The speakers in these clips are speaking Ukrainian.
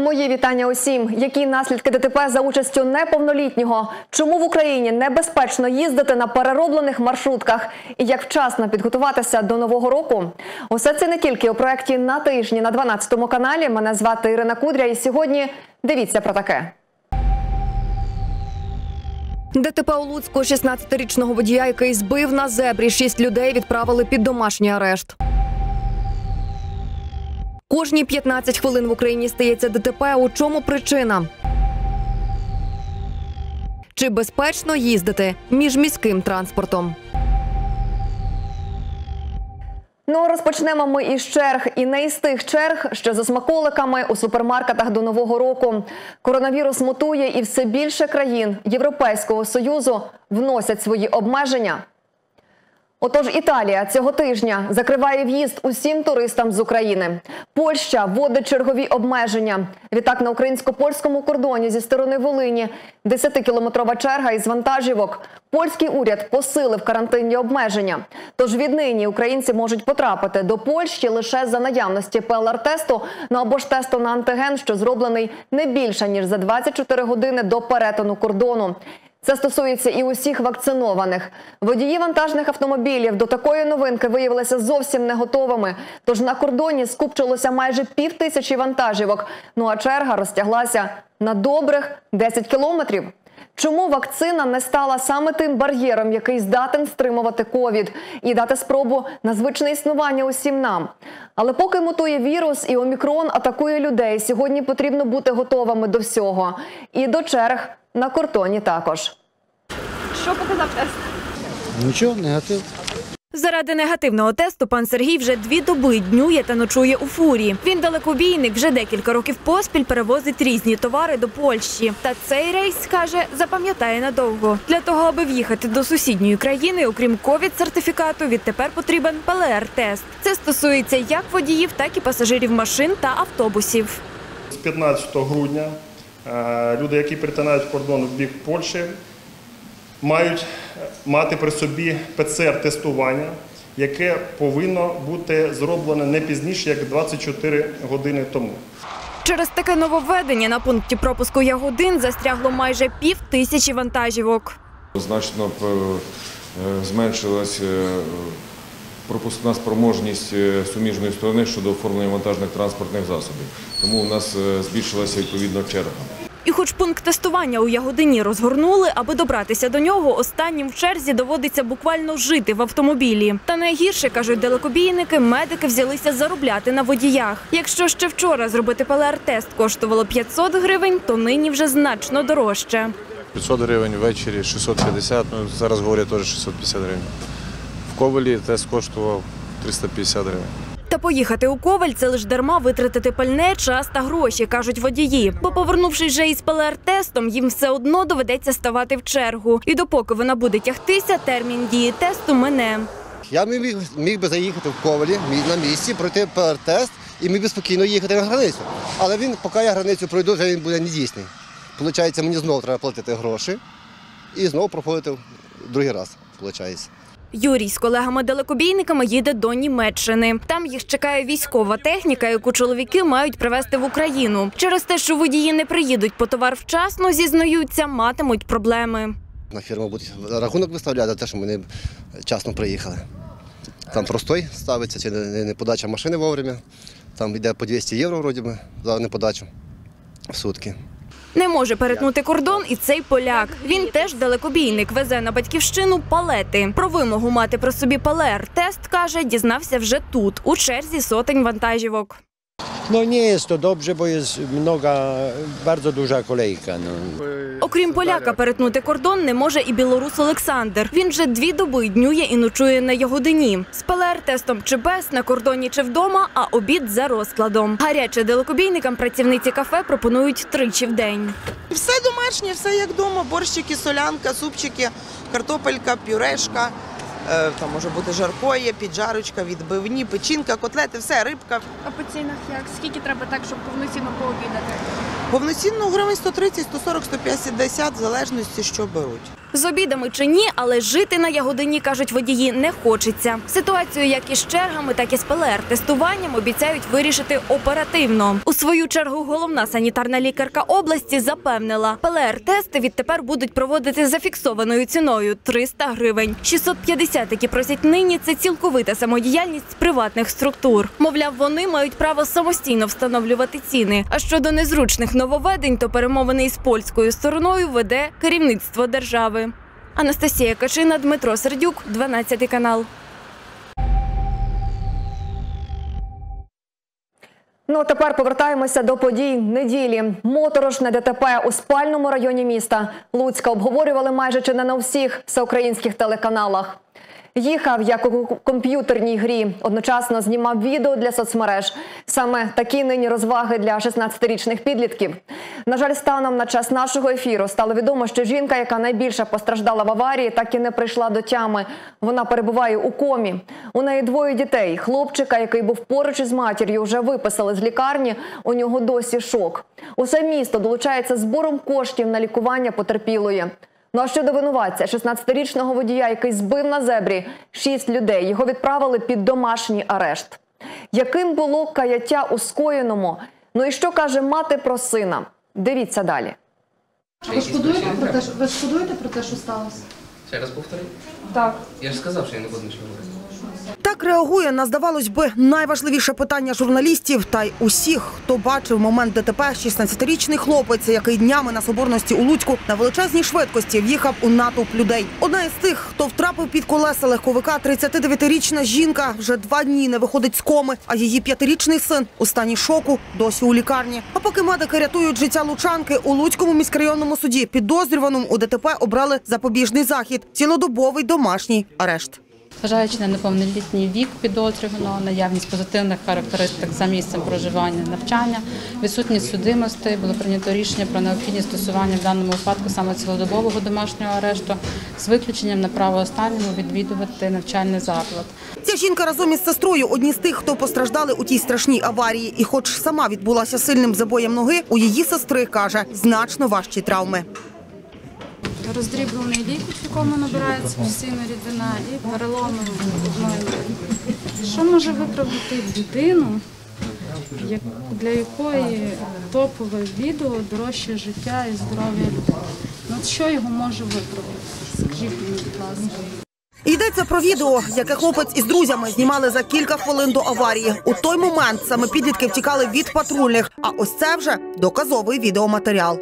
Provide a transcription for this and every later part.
Мої вітання усім. Які наслідки ДТП за участю неповнолітнього? Чому в Україні небезпечно їздити на перероблених маршрутках? І як вчасно підготуватися до Нового року? Усе це не тільки у проєкті «На тижні» на 12 каналі. Мене звати Ірина Кудря і сьогодні дивіться про таке. ДТП у Луцьку. 16-річного водія, який збив на зебрі 6 людей, відправили під домашній арешт. Кожні 15 хвилин в Україні стається ДТП. У чому причина? Чи безпечно їздити міжміським транспортом? Розпочнемо ми із черг. І не із тих черг, що за смаколиками у супермаркетах до Нового року. Коронавірус мутує і все більше країн Європейського Союзу вносять свої обмеження. Отож, Італія цього тижня закриває в'їзд усім туристам з України. Польща вводить чергові обмеження. Відтак на українсько-польському кордоні зі сторони Волині 10-кілометрова черга із вантажівок. Польський уряд посилив карантинні обмеження. Тож віднині українці можуть потрапити до Польщі лише за наявності ПЛР-тесту, або ж тесту на антиген, що зроблений не більше, ніж за 24 години до перетину кордону. Це стосується і усіх вакцинованих. Водії вантажних автомобілів до такої новинки виявилися зовсім не готовими. Тож на кордоні скупчилося майже 5000 вантажівок. А черга розтяглася на добрих 10 кілометрів. Чому вакцина не стала саме тим бар'єром, який здатен стримувати ковід і дати спробу на звичне існування усім нам? Але поки мутує вірус і омікрон атакує людей, сьогодні потрібно бути готовими до всього. І до черг на кордоні також. Що показав тест? Нічого, негатив. Заради негативного тесту пан Сергій вже 2 доби днює та ночує у фурі. Він далекобійник, вже декілька років поспіль перевозить різні товари до Польщі. Та цей рейс, каже, запам'ятає надовго. Для того, аби в'їхати до сусідньої країни, окрім ковід-сертифікату, відтепер потрібен ПЛР-тест. Це стосується як водіїв, так і пасажирів машин та автобусів. З 15 грудня люди, які перетинають кордон в бік Польщі, мають мати при собі ПЦР-тестування, яке повинно бути зроблене не пізніше, як 24 години тому. Через таке нововведення на пункті пропуску Ягодин застрягло майже 5000 вантажівок. Значно зменшилась пропускна спроможність суміжної сторони щодо оформлення вантажних транспортних засобів. Тому у нас збільшилася відповідно черга. І хоч пункт тестування у Ягодині розгорнули, аби добратися до нього, останнім в черзі доводиться буквально жити в автомобілі. Та найгірше, кажуть далекобійники, медики взялися заробляти на водіях. Якщо ще вчора зробити ПЛР-тест коштувало 500 гривень, то нині вже значно дорожче. 500 гривень ввечері, 650, зараз говорять теж 650 гривень. В Ковелі тест коштував 350 гривень. Та поїхати у Ковель – це лише дарма витратити пальне, час та гроші, кажуть водії. Бо повернувшись вже із ПЛР-тестом, їм все одно доведеться ставати в чергу. І допоки вона буде тягтися, термін дії тесту мине. Я міг би заїхати в Ковелі на місці, пройти ПЛР-тест і міг би спокійно їхати на границю. Але поки я границю пройду, вже він буде недійсний. Получається, мені знову треба платити гроші і знову проходити другий раз, виходить. Юрій з колегами-далекобійниками їде до Німеччини. Там їх чекає військова техніка, яку чоловіки мають привезти в Україну. Через те, що водії не приїдуть по товар вчасно, зізнаються, матимуть проблеми. На фірму будуть рахунок виставляти за те, що ми не вчасно приїхали. Там простой ставиться, чи не подача машини вовремя. Там йде по 200 євро вроді би, за неподачу в сутки. Не може перетнути кордон і цей поляк. Він теж далекобійник, везе на батьківщину палети. Про вимогу мати при собі ПЛР-тест, каже, дізнався вже тут, у черзі сотень вантажівок. Nie jest to dobrze, bo jest bardzo duża kolejka. Окрім поляка, перетнути кордон не може і білорус Олександр. Він вже 2 доби днює і ночує на Ягодині. З ПЛР-тестом чи без, на кордоні чи вдома, а обід за розкладом. Гаряче далекобійникам працівниці кафе пропонують тричі в день. Все домашнє, все як вдома. Борщики, солянка, супчики, картопелька, пюрешка. Там може бути жаркоє, піджарочка, відбивні, печінка, котлети, все, рибка. А по цінах як? Скільки треба так, щоб повноцінно пообідати? Повноцінно гривень 130, 140, 150, в залежності, що беруть. З обідами чи ні, але жити на Ягодині, кажуть водії, не хочеться. Ситуацію як із чергами, так і з ПЛР-тестуванням обіцяють вирішити оперативно. У свою чергу головна санітарна лікарка області запевнила, ПЛР-тести відтепер будуть проводити за фіксованою ціною – 300 гривень. 650, які просять нині, це цілковита самодіяльність приватних структур. Мовляв, вони мають право самостійно встановлювати ціни. А щодо незручних нововведень, то перемовини із польською стороною веде керівництво держави. Анастасія Качина, Дмитро Сердюк, 12 канал. Ну а тепер повертаємося до подій неділі. Моторошне ДТП у спальному районі міста Луцька обговорювали майже чи не на всіх всеукраїнських телеканалах. Їхав, як у комп'ютерній грі, одночасно знімав відео для соцмереж. Саме такі нині розваги для 16-річних підлітків. На жаль, станом на час нашого ефіру стало відомо, що жінка, яка найбільше постраждала в аварії, так і не прийшла до тями. Вона перебуває у комі. У неї 2 дітей. Хлопчика, який був поруч із матір'ю, вже виписали з лікарні. У нього досі шок. Усе місто долучається збором коштів на лікування потерпілої. Ну а щодо винуватця, 16-річного водія, який збив на зебрі 6 людей, його відправили під домашній арешт. Яким було каяття у скоєному? Ну і що каже мати про сина? Дивіться далі. Ви шкодуєте про те, що сталося? Ще раз повторюю? Так. Я ж сказав, що я не буду нічого говорити. Так реагує на, здавалось би, найважливіше питання журналістів та й усіх, хто бачив момент ДТП. 16-річний хлопець, який днями на Соборності у Луцьку на величезній швидкості в'їхав у натовп людей. Одна із тих, хто втрапив під колеса легковика, 39-річна жінка, вже 2 дні не виходить з коми, а її 5-річний син у стані шоку досі у лікарні. А поки медики рятують життя лучанки, у Луцькому міськрайонному суді підозрюваному у ДТП обрали запобіжний захід – цілодобовий домашній арешт. Зважаючи на неповнолітній вік підозрюваного, наявність позитивних характеристик за місцем проживання, навчання, відсутність судимості, було прийнято рішення про необхідність стосування в даному випадку саме цілодобового домашнього арешту з виключенням на право останнього відвідувати навчальний заклад. Ця жінка разом із сестрою – одні з тих, хто постраждали у тій страшній аварії. І хоч сама відбулася сильним забоєм ноги, у її сестри, каже, значно важчі травми. Роздріблений лікоть, в якому набирається постійна рідина, і переломи одної ноги. Що може виправдати людину, для якої топове відео дорожче життя і здоров'я людей? Ну, що його може виправдати? Скажіть мені, будь ласка. Йдеться про відео, яке хлопець із друзями знімали за кілька хвилин до аварії. У той момент саме підлітки втікали від патрульних, а ось це вже доказовий відеоматеріал.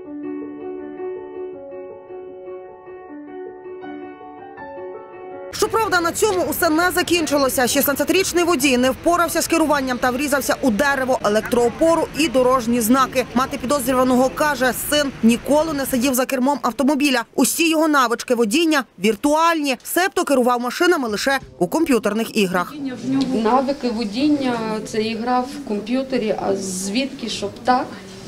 Щоправда, на цьому усе не закінчилося. 16-річний водій не впорався з керуванням та врізався у дерево, електроопору і дорожні знаки. Мати підозрюваного каже, син ніколи не сидів за кермом автомобіля. Усі його навички водіння віртуальні, себто керував машинами лише у комп'ютерних іграх. Навики водіння – це ігра в комп'ютері, а звідки, щоб так?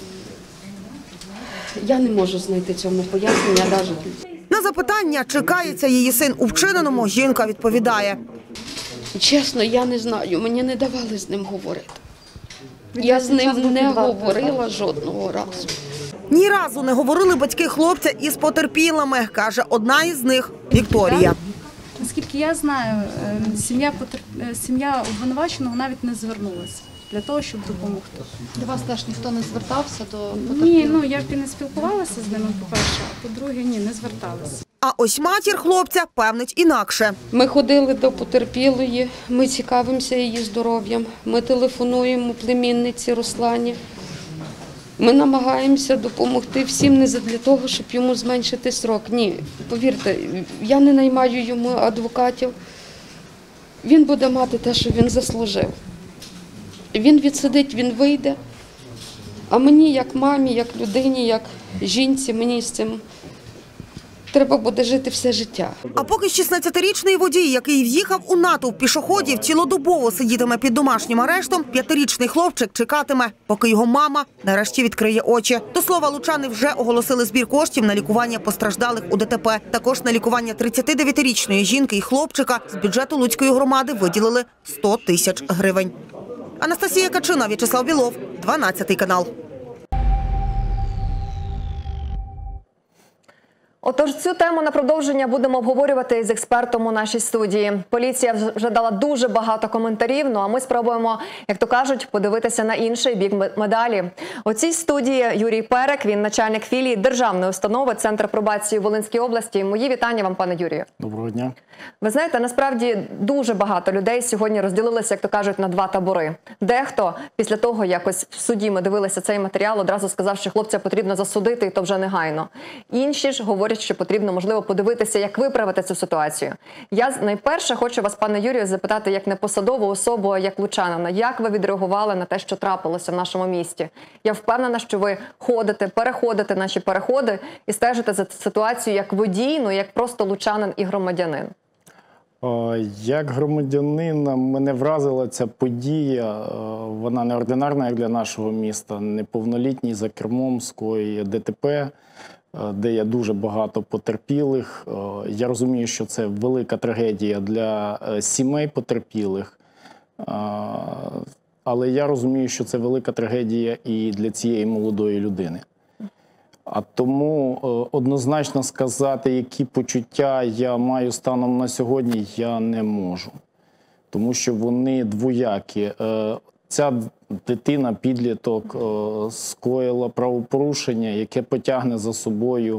Я не можу знайти цьому пояснення навіть. На запитання, чи кається її син у вчиненому, жінка відповідає. Чесно, я не знаю, мені не давали з ним говорити. Я з ним не говорила жодного разу. Ні разу не говорили батьки хлопця із потерпілими, каже одна із них – Вікторія. Наскільки я знаю, сім'я обвинуваченого навіть не звернулася для того, щоб допомогти. До вас теж ніхто не звертався до потерпілих? Ні, ну я б і не спілкувалася з ними, по-перше, а по-друге, ні, не зверталася. А ось матір хлопця певнить інакше. Ми ходили до потерпілої, ми цікавимося її здоров'ям, ми телефонуємо племінниці Руслані. Ми намагаємося допомогти всім не для того, щоб йому зменшити срок. Ні, повірте, я не наймаю йому адвокатів. Він буде мати те, що він заслужив. Він відсидить, він вийде. А мені, як мамі, як людині, як жінці, мені з цим треба буде жити все життя. А поки 16-річний водій, який в'їхав у натовп пішоходів, цілодобово сидітиме під домашнім арештом, 5-річний хлопчик чекатиме, поки його мама нарешті відкриє очі. До слова, лучани вже оголосили збір коштів на лікування постраждалих у ДТП. Також на лікування 39-річної жінки і хлопчика з бюджету Луцької громади виділили 100 тисяч гривень. Анастасія Качина, В'ячеслав Білов, 12 канал. Отож, цю тему на продовження будемо обговорювати з експертом у нашій студії. Поліція вже дала дуже багато коментарів, ну а ми спробуємо, як то кажуть, подивитися на інший бік медалі. У цій студії Юрій Перек, він начальник філії Державної установи Центр пробації у Волинській області. Мої вітання вам, пане Юрію. Доброго дня. Ви знаєте, насправді дуже багато людей сьогодні розділилися, як то кажуть, на два табори. Дехто після того, якось в суді ми дивилися цей матеріал, одразу сказав, що хлопця потрібно засудити, і то вже негайно. Інші ж говорять, що потрібно, можливо, подивитися, як виправити цю ситуацію. Я найперше хочу вас, пане Юрію, запитати, як не посадову особу, а як лучанина. Як ви відреагували на те, що трапилося в нашому місті? Я впевнена, що ви ходите, переходите наші переходи і стежите за ситуацією як водій, ну як просто лучанин і громадянин. Як громадянина мене вразила ця подія. Вона неординарна, як для нашого міста. Неповнолітній за кермом скоїть ДТП, де є дуже багато потерпілих. Я розумію, що це велика трагедія для сімей потерпілих, але я розумію, що це велика трагедія і для цієї молодої людини. А тому однозначно сказати, які почуття я маю станом на сьогодні, я не можу. Тому що вони двоякі. Ця дитина, підліток, скоїла правопорушення, яке потягне за собою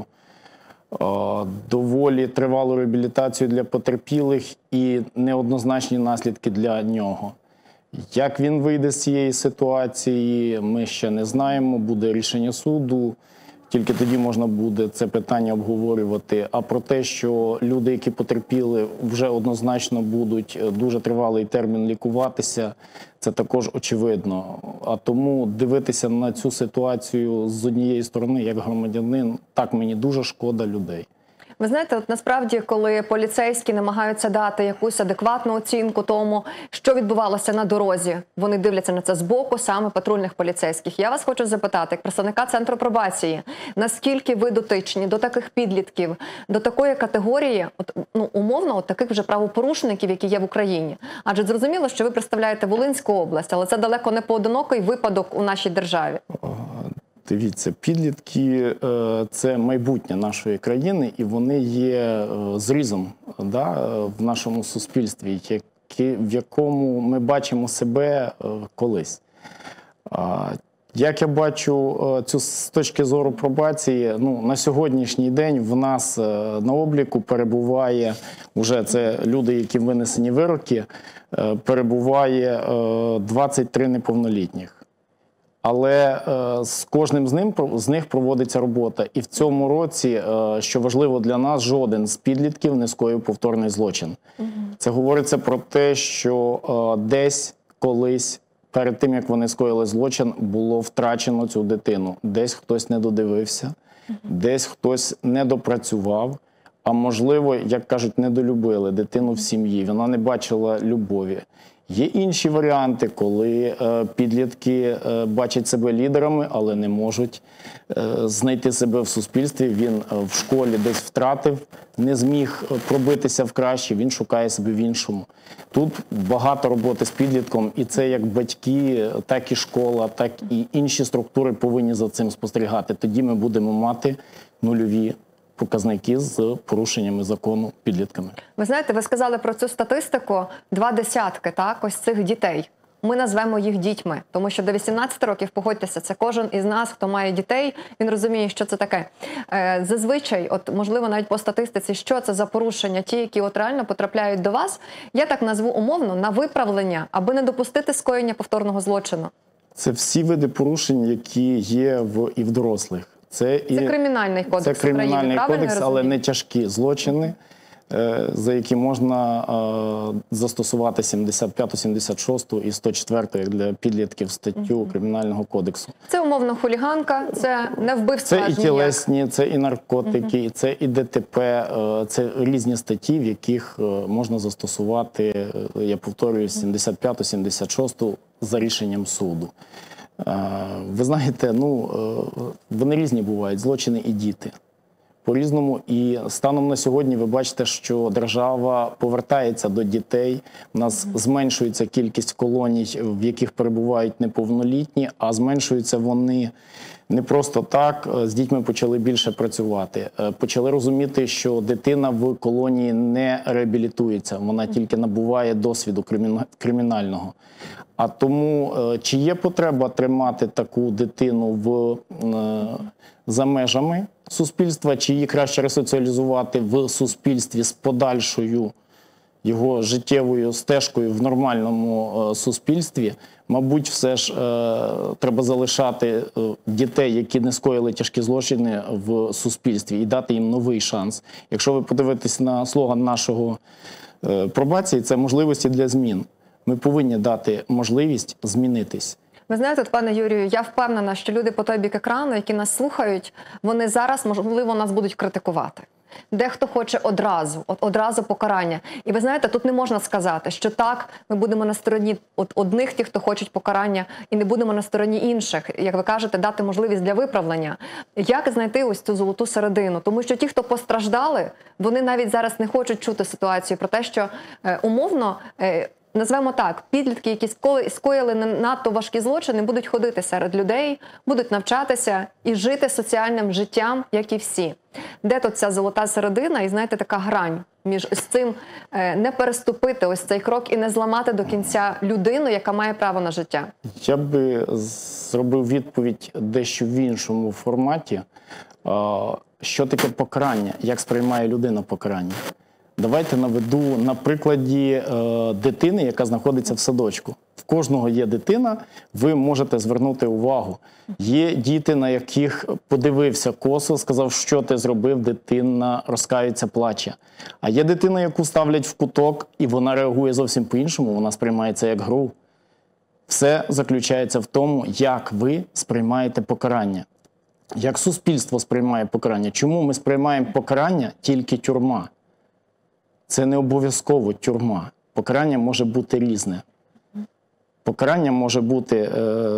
доволі тривалу реабілітацію для потерпілих і неоднозначні наслідки для нього. Як він вийде з цієї ситуації, ми ще не знаємо, буде рішення суду. Тільки тоді можна буде це питання обговорювати. А про те, що люди, які потерпіли, вже однозначно будуть дуже тривалий термін лікуватися, це також очевидно. А тому дивитися на цю ситуацію з однієї сторони, як громадянин, так, мені дуже шкода людей. Ви знаєте, от насправді, коли поліцейські намагаються дати якусь адекватну оцінку тому, що відбувалося на дорозі, вони дивляться на це збоку, саме патрульних поліцейських. Я вас хочу запитати, як представника Центру пробації, наскільки ви дотичні до таких підлітків, до такої категорії, умовно, таких вже правопорушників, які є в Україні? Адже зрозуміло, що ви представляєте Волинську область, але це далеко не поодинокий випадок у нашій державі. Дивіться, підлітки – це майбутнє нашої країни, і вони є зрізом в нашому суспільстві, в якому ми бачимо себе колись. Як я бачу цю з точки зору пробації, на сьогоднішній день в нас на обліку перебуває, вже це люди, які винесені вироки, перебуває 23 неповнолітніх. Але з кожним з них проводиться робота. І в цьому році, що важливо для нас, жоден з підлітків не скоїв повторний злочин. Це говориться про те, що десь колись, перед тим, як вони скоїли злочин, було втрачено цю дитину. Десь хтось не додивився, десь хтось не допрацював, а можливо, як кажуть, недолюбили дитину в сім'ї. Вона не бачила любові. Є інші варіанти, коли підлітки бачать себе лідерами, але не можуть знайти себе в суспільстві. Він в школі десь втратив, не зміг пробитися в краще, він шукає себе в іншому. Тут багато роботи з підлітком, і це як батьки, так і школа, так і інші структури повинні за цим спостерігати. Тоді ми будемо мати нульові показники з порушеннями закону підлітками. Ви знаєте, ви сказали про цю статистику, 20, так, ось цих дітей. Ми назвемо їх дітьми, тому що до 18 років, погодьтеся, це кожен із нас, хто має дітей, він розуміє, що це таке. Зазвичай, можливо, навіть по статистиці, що це за порушення, ті, які реально потрапляють до вас, я так назву умовно, на виправлення, аби не допустити скоєння повторного злочину. Це всі види порушень, які є і в дорослих. Це кримінальний кодекс України. Це кримінальний кодекс, але не тяжкі злочини, за які можна застосувати 75, 76 і 104, як для підлітків, статтю Кримінального кодексу. Це умовно хуліганка, це не вбивство. Це і тілесні, це і наркотики, це і ДТП, це різні статті, в яких можна застосувати, я повторюю, 75, 76 за рішенням суду. Ви знаєте, вони різні бувають, злочини і діти. По-різному. І станом на сьогодні ви бачите, що держава повертається до дітей. У нас зменшується кількість колоній, в яких перебувають неповнолітні, а зменшуються вони Не просто так з дітьми почали більше працювати. Почали розуміти, що дитина в колонії не реабілітується, вона тільки набуває досвіду кримінального. А тому, чи є потреба тримати таку дитину за межами суспільства, чи її краще ресоціалізувати в суспільстві з подальшою його життєвою стежкою в нормальному суспільстві, мабуть, все ж треба залишати дітей, які не скоїли тяжкі злочини в суспільстві, і дати їм новий шанс. Якщо ви подивитесь на слоган нашого пробації, це можливості для змін. Ми повинні дати можливість змінитись. Ви знаєте, пане Юрію, я впевнена, що люди по той бік екрану, які нас слухають, вони зараз, можливо, нас будуть критикувати. Дехто хоче одразу покарання. І ви знаєте, тут не можна сказати, що так, ми будемо на стороні одних тих, хто хочуть покарання, і не будемо на стороні інших. Як ви кажете, дати можливість для виправлення. Як знайти ось цю золоту середину? Тому що ті, хто постраждали, вони навіть зараз не хочуть чути ситуацію про те, що умовно, назвемо так, підлітки, які скоїли надто важкі злочини, будуть ходити серед людей, будуть навчатися і жити соціальним життям, як і всі. Де тут ця золота середина і, знаєте, така грань між цим не переступити ось цей крок і не зламати до кінця людину, яка має право на життя? Я би зробив відповідь дещо в іншому форматі. Що таке покарання? Як сприймає людина покарання? Давайте наведу на прикладі дитини, яка знаходиться в садочку. В кожного є дитина, ви можете звернути увагу. Є діти, на яких подивився косо, сказав, що ти зробив, дитина розкається, плаче. А є дитина, яку ставлять в куток, і вона реагує зовсім по-іншому, вона сприймається як гру. Все заключається в тому, як ви сприймаєте покарання. Як суспільство сприймає покарання. Чому ми сприймаємо покарання тільки тюрма? Це не обов'язково тюрма. Покарання може бути різне. Покарання може бути,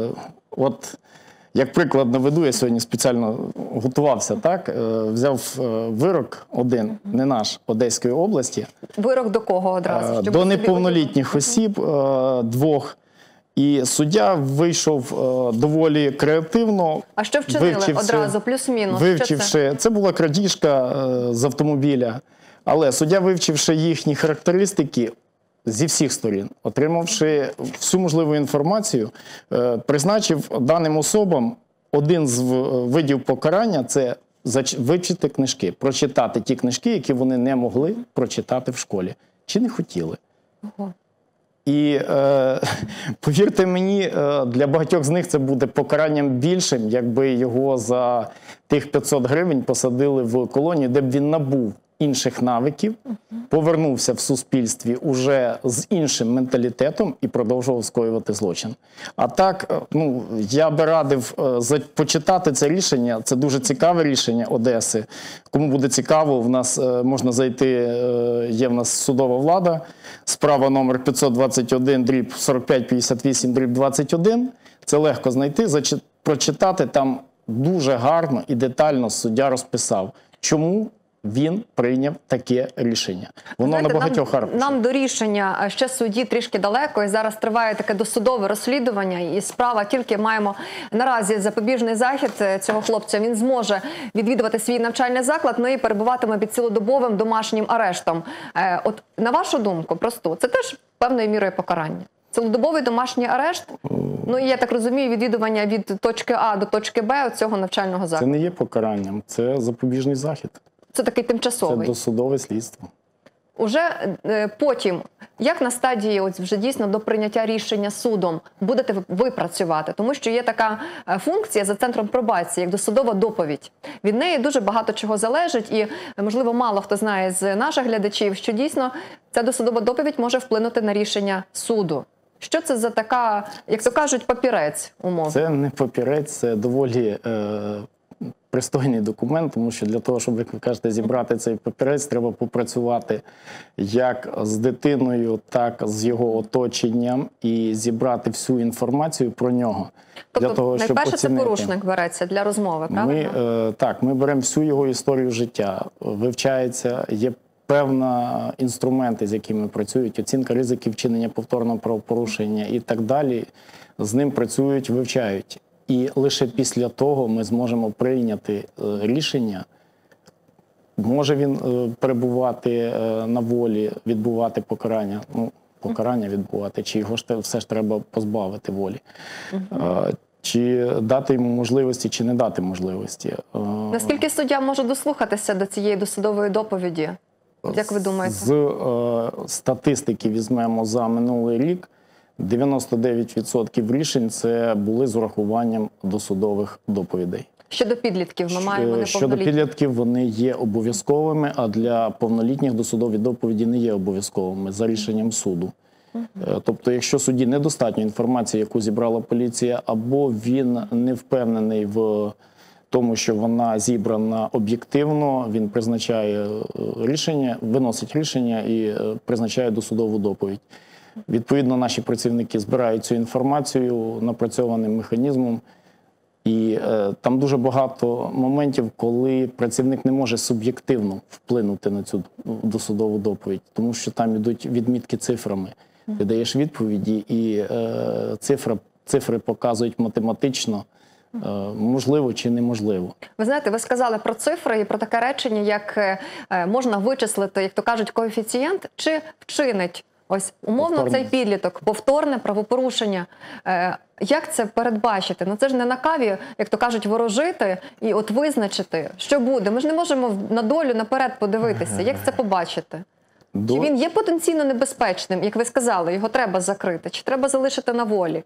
як приклад наведу, я сьогодні спеціально готувався, так? Взяв вирок один, не наш, Одеської області. Вирок до кого одразу? До неповнолітніх осіб, 2. І суддя вийшов доволі креативно. А що вчинили одразу, плюс-мінус? Вивчивши, це була крадіжка з автомобіля. Але суддя, вивчивши їхні характеристики зі всіх сторін, отримавши всю можливу інформацію, призначив даним особам один з видів покарання – це вивчити книжки, прочитати ті книжки, які вони не могли прочитати в школі, чи не хотіли. Ого. І повірте мені, для багатьох з них це буде покаранням більшим, якби його за тих 500 гривень посадили в колонію, де б він набув інших навиків, повернувся в суспільстві уже з іншим менталітетом і продовжував скоювати злочин. А так, я би радив почитати це рішення, це дуже цікаве рішення Одеси. Кому буде цікаво, в нас можна зайти, є в нас судова влада, справа номер 521/4558/21. Це легко знайти, прочитати, там дуже гарно і детально суддя розписав, чому він прийняв таке рішення. Воно на багатьох аркушах. Нам до рішення ще судді трішки далеко, і зараз триває таке досудове розслідування, і справа тільки маємо наразі запобіжний захід цього хлопця. Він зможе відвідувати свій навчальний заклад, і перебуватиме під цілодобовим домашнім арештом. От на вашу думку, просто це теж певною мірою покарання? Цілодобовий домашній арешт? І я так розумію, відвідування від точки А до точки Б цього навчального закладу. Це не є покаранням, це запобіжний захід. Це такий тимчасовий? Це досудове слідство. Уже потім, як на стадії вже дійсно до прийняття рішення судом, будете ви працювати? Тому що є така функція за центром пробації, як досудова доповідь. Від неї дуже багато чого залежить і, можливо, мало хто знає з наших глядачів, що дійсно ця досудова доповідь може вплинути на рішення суду. Що це за така, як то кажуть, папірець, умовно? Це не папірець, це доволі пристойний документ, тому що для того, щоб, як ви кажете, зібрати цей папірець, треба попрацювати як з дитиною, так з його оточенням і зібрати всю інформацію про нього. Тобто, для того, щоб найперше оцінити. Це порушник береться для розмови, правильно? Ми беремо всю його історію життя, вивчається, є певні інструменти, з якими працюють, оцінка ризиків вчинення повторного правопорушення і так далі. З ним працюють, вивчають. І лише після того ми зможемо прийняти рішення, може він перебувати на волі, відбувати покарання, покарання відбувати, чи його все ж треба позбавити волі. Чи дати йому можливості, чи не дати можливості. Наскільки суддя може дослухатися до цієї досудової доповіді? Як ви думаєте? З статистики візьмемо за минулий рік, 99% рішень це були з урахуванням досудових доповідей. Щодо підлітків ми маємо неповнолітніх. Щодо підлітків вони є обов'язковими, а для повнолітніх досудові доповіді не є обов'язковими за рішенням суду. Тобто, якщо судді недостатньо інформації, яку зібрала поліція, або він не впевнений в тому, що вона зібрана об'єктивно, він призначає рішення, виносить рішення і призначає досудову доповідь. Відповідно, наші працівники збирають цю інформацію напрацьованим механізмом. І там дуже багато моментів, коли працівник не може суб'єктивно вплинути на цю досудову доповідь, тому що там йдуть відмітки цифрами. Ти даєш відповіді, і цифри показують математично, можливо чи неможливо. Ви знаєте, ви сказали про цифри і про таке речення, як можна вичислити, як то кажуть, коефіцієнт, чи вчинить ось умовно цей підліток повторне правопорушення. Як це передбачити? Ну це ж не на каві, як то кажуть, ворожити і от визначити, що буде. Ми ж не можемо на долю наперед подивитися. Як це побачити? Чи він є потенційно небезпечним, як ви сказали, його треба закрити, чи треба залишити на волі?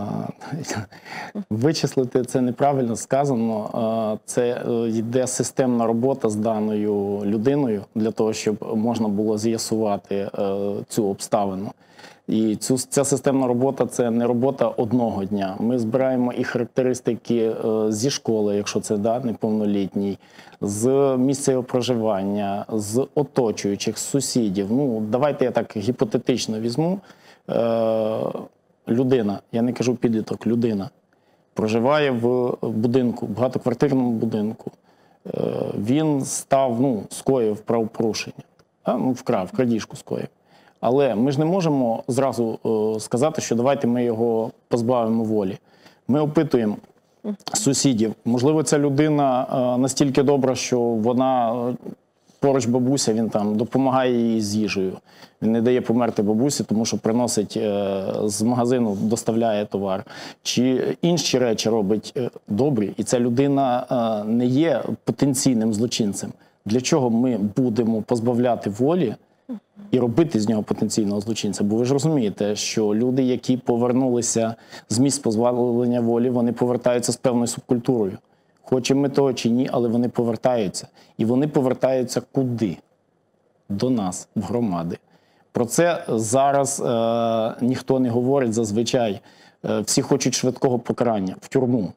Вичислити це неправильно сказано. Це йде системна робота з даною людиною для того, щоб можна було з'ясувати цю обставину. І ця системна робота – це не робота одного дня. Ми збираємо і характеристики зі школи, якщо це неповнолітній, з місця його проживання, з оточуючих, з сусідів. Ну, давайте я так гіпотетично візьму. Людина, я не кажу підліток, людина, проживає в будинку, багатоквартирному будинку. Він скоїв правопорушення, вкрав, крадіжку скоїв. Але ми ж не можемо зразу сказати, що давайте ми його позбавимо волі. Ми опитуємо сусідів. Можливо, ця людина настільки добра, що вона поруч бабуся, він там допомагає їй з їжею. Він не дає померти бабусі, тому що приносить з магазину, доставляє товар. Чи інші речі робить добрі, і ця людина не є потенційним злочинцем. Для чого ми будемо позбавляти волі і робити з нього потенційного злочинця? Бо ви ж розумієте, що люди, які повернулися з місць позбавлення волі, вони повертаються з певною субкультурою. Хочемо ми того чи ні, але вони повертаються. І вони повертаються куди? До нас, в громади. Про це зараз ніхто не говорить зазвичай. Всі хочуть швидкого покарання в тюрму.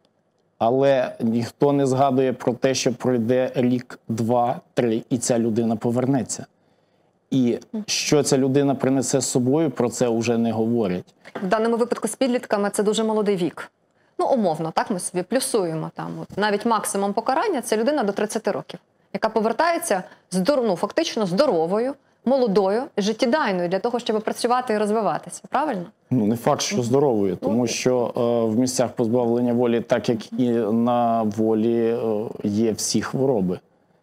Але ніхто не згадує про те, що пройде рік, 2, 3, і ця людина повернеться. І що ця людина принесе з собою, про це вже не говорять. В даному випадку з підлітками це дуже молодий вік. Ну, умовно, так, ми собі плюсуємо там. От, навіть максимум покарання – це людина до 30 років, яка повертається фактично здоровою, молодою, життєдайною для того, щоб працювати і розвиватися. Правильно? Ну, не факт, що здоровою, тому що в місцях позбавлення волі, так як і на волі, є всі хвороби.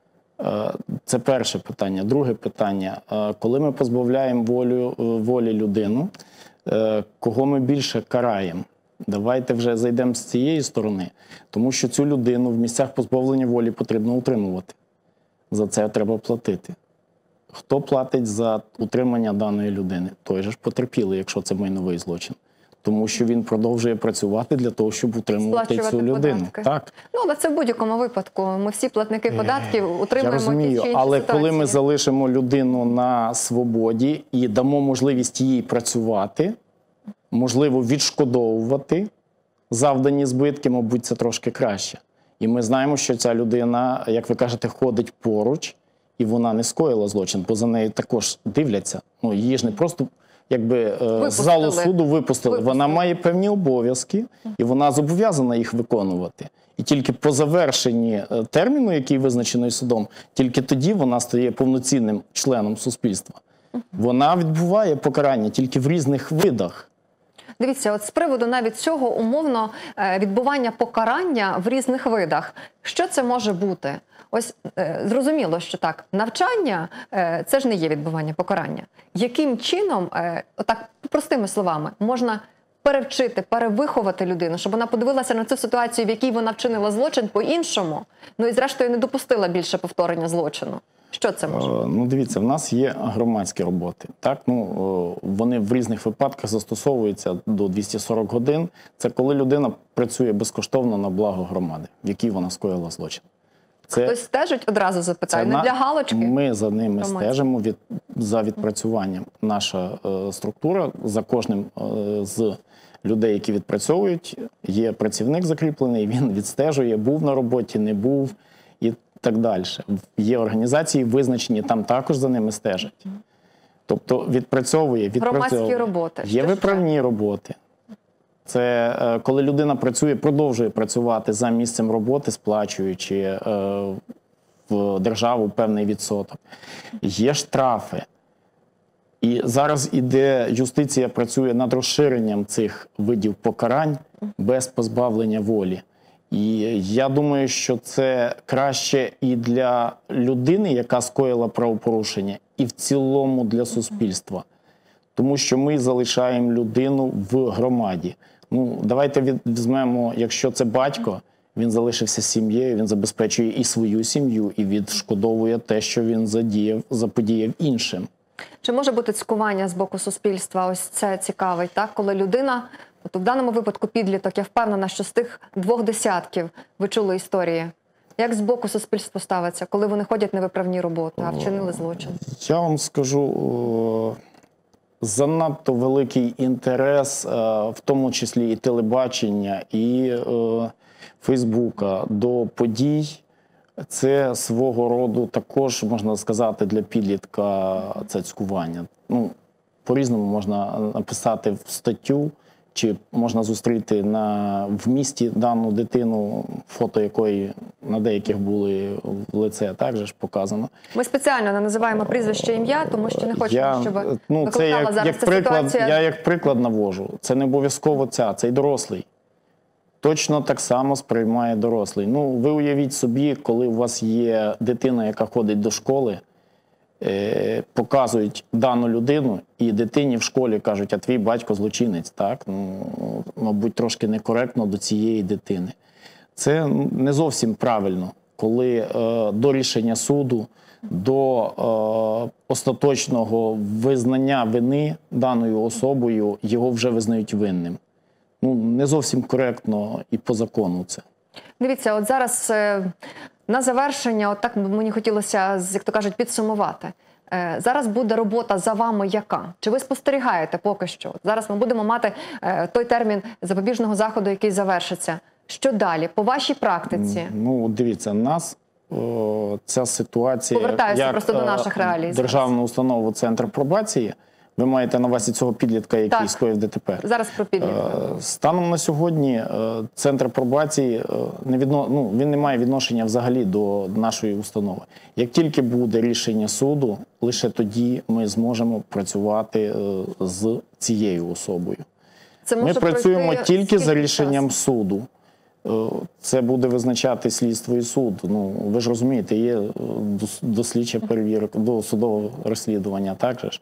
Це перше питання. Друге питання. Коли ми позбавляємо волі людину, кого ми більше караємо? Давайте вже зайдемо з цієї сторони. Тому що цю людину в місцях позбавлення волі потрібно утримувати. За це треба платити. Хто платить за утримання даної людини? Той же ж потерпілий, якщо це майновий злочин. Тому що він продовжує працювати для того, щоб утримувати цю людину. Так. Ну, але це в будь-якому випадку. Ми всі платники податків утримуємо ті чи інші ситуації. Але коли ми залишимо людину на свободі і дамо можливість їй працювати, можливо, відшкодовувати завдані збитки, мабуть, це трошки краще. І ми знаємо, що ця людина, як ви кажете, ходить поруч, і вона не скоїла злочин, бо за нею також дивляться. Ну, її ж не просто з залу суду випустили. Вона має певні обов'язки, і вона зобов'язана їх виконувати. І тільки по завершенні терміну, який визначений судом, тільки тоді вона стає повноцінним членом суспільства. Вона відбуває покарання тільки в різних видах. Дивіться, от з приводу навіть цього умовно відбування покарання в різних видах. Що це може бути? Ось зрозуміло, що так, навчання – це ж не є відбування покарання. Яким чином, отак простими словами, можна перевчити, перевиховати людину, щоб вона подивилася на цю ситуацію, в якій вона вчинила злочин по-іншому, ну і зрештою не допустила більше повторення злочину? Що це може? Ну, дивіться, в нас є громадські роботи. Так? Ну, вони в різних випадках застосовуються до 240 годин. Це коли людина працює безкоштовно на благо громади, в якій вона скоїла злочин. Хтось стежить, одразу запитаю, не для галочки? Ми за ними стежимо за відпрацюванням. Наша структура, за кожним з людей, які відпрацьовують, є працівник закріплений, він відстежує, був на роботі, не був і так далі. Є організації визначені, там також за ними стежать. Тобто відпрацьовує. Громадські роботи. Є виправні роботи. Це коли людина працює, продовжує працювати за місцем роботи, сплачуючи в державу певний відсоток. Є штрафи. І зараз юстиція працює над розширенням цих видів покарань без позбавлення волі. І я думаю, що це краще і для людини, яка скоїла правопорушення, і в цілому для суспільства. Тому що ми залишаємо людину в громаді. Ну, давайте візьмемо, якщо це батько, він залишився з сім'єю, він забезпечує і свою сім'ю, і відшкодовує те, що він заподіяв іншим. Чи може бути цькування з боку суспільства? Ось це цікавить, так? Коли людина, от в даному випадку підліток, я впевнена, що з тих 2 десятків ви чули історії. Як з боку суспільства ставиться, коли вони ходять на виправні роботи, а вчинили злочин? Я вам скажу, занадто великий інтерес, в тому числі і телебачення, і Фейсбука, до подій. Це свого роду також, можна сказати, для підлітка це цькування. Ну, по-різному можна написати в статтю, чи можна зустріти в місті дану дитину, фото якої на деяких були в лице також показано. Ми спеціально не називаємо прізвище, ім'я, тому що не хочемо, щоб викликала зараз ця ситуація. Я як приклад навожу. Це не обов'язково цей дорослий. Точно так само сприймає дорослий. Ну, ви уявіть собі, коли у вас є дитина, яка ходить до школи, показують дану людину, і дитині в школі кажуть, а твій батько злочинець, так? Ну, мабуть, трошки некоректно до цієї дитини. Це не зовсім правильно, коли до рішення суду, до остаточного визнання вини даною особою його вже визнають винним. Ну, не зовсім коректно і по закону це. Дивіться, от зараз на завершення, от так мені хотілося, як то кажуть, підсумувати. Зараз буде робота за вами яка? Чи ви спостерігаєте поки що? Зараз ми будемо мати той термін запобіжного заходу, який завершиться. Що далі? По вашій практиці? Ну, дивіться, нас ця ситуація, повертаюся просто до наших реалій. Державну установу «Центр пробації», ви маєте на увазі цього підлітка, який скоїв ДТП. Зараз про підлітка. Станом на сьогодні Центр пробації, він не має відношення взагалі до нашої установи. Як тільки буде рішення суду, лише тоді ми зможемо працювати з цією особою. Ми працюємо тільки за рішенням суду. Це буде визначати слідство і суд. Ну, ви ж розумієте, є дослідча перевірка, досудове розслідування також.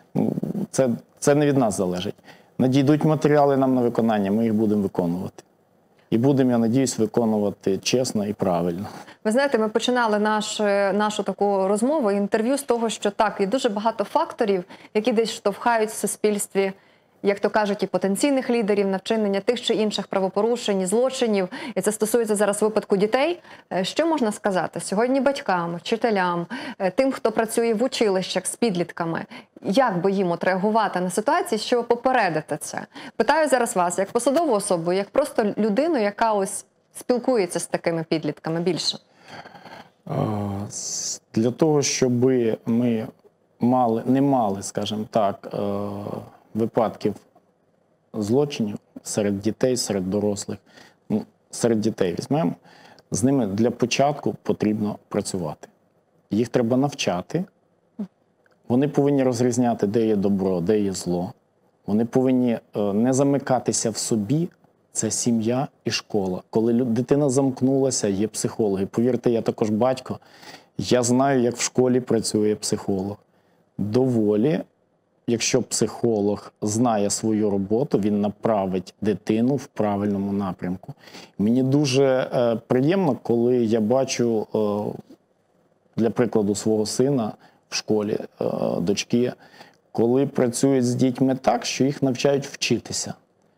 Це не від нас залежить. Надійдуть матеріали нам на виконання, ми їх будемо виконувати. І будемо, я надіюсь, виконувати чесно і правильно. Ви знаєте, ми починали нашу таку розмову, інтерв'ю з того, що так, є дуже багато факторів, які десь штовхають в суспільстві, як то кажуть, і потенційних лідерів на вчинення тих чи інших правопорушень, і злочинів. І це стосується зараз випадку дітей. Що можна сказати сьогодні батькам, вчителям, тим, хто працює в училищах з підлітками? Як би їм реагувати на ситуації, щоб попередити це? Питаю зараз вас, як посадову особу, як просто людину, яка ось спілкується з такими підлітками більше. Для того, щоб ми не мали, скажімо так, випадків злочинів серед дітей, серед дорослих, серед дітей візьмемо, з ними для початку потрібно працювати. Їх треба навчати. Вони повинні розрізняти, де є добро, де є зло. Вони повинні не замикатися в собі. Це сім'я і школа. Коли дитина замкнулася, є психологи. Повірте, я також батько. Я знаю, як в школі працює психолог. Доволі, якщо психолог знає свою роботу, він направить дитину в правильному напрямку. Мені дуже приємно, коли я бачу, для прикладу, свого сина в школі, дочки, коли працюють з дітьми так, що їх навчають вчитися.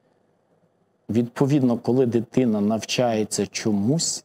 Відповідно, коли дитина навчається чомусь,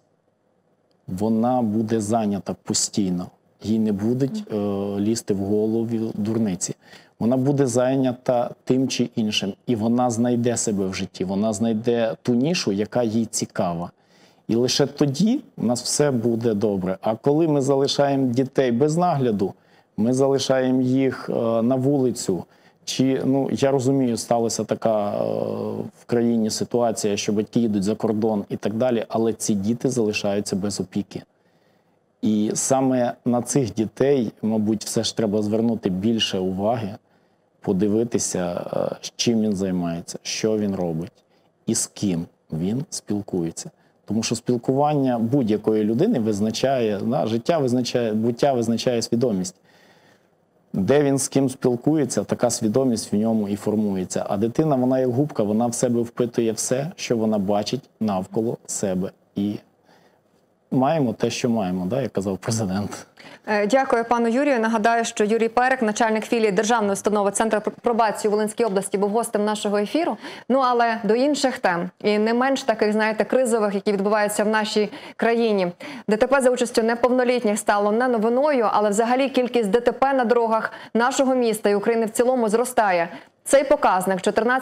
вона буде зайнята постійно. Їй не будуть лізти в голову дурниці. Вона буде зайнята тим чи іншим. І вона знайде себе в житті. Вона знайде ту нішу, яка їй цікава. І лише тоді у нас все буде добре. А коли ми залишаємо дітей без нагляду, ми залишаємо їх на вулицю, чи, я розумію, сталася така в країні ситуація, що батьки їдуть за кордон і так далі, але ці діти залишаються без опіки. І саме на цих дітей, мабуть, все ж треба звернути більше уваги, подивитися, чим він займається, що він робить і з ким він спілкується. Тому що спілкування будь-якої людини визначає, буття визначає свідомість. Де він з ким спілкується, така свідомість в ньому і формується. А дитина, вона як губка, вона в себе впитує все, що вона бачить навколо себе. І маємо те, що маємо, як казав президент. Дякую, пану Юрію. Нагадаю, що Юрій Перек, начальник філії Державної установи Центру пробації у Волинській області, був гостем нашого ефіру. Але до інших тем, і не менш таких, кризових, які відбуваються в нашій країні. ДТП за участю неповнолітніх стало не новиною, але взагалі кількість ДТП на дорогах нашого міста і України в цілому зростає. Цей показник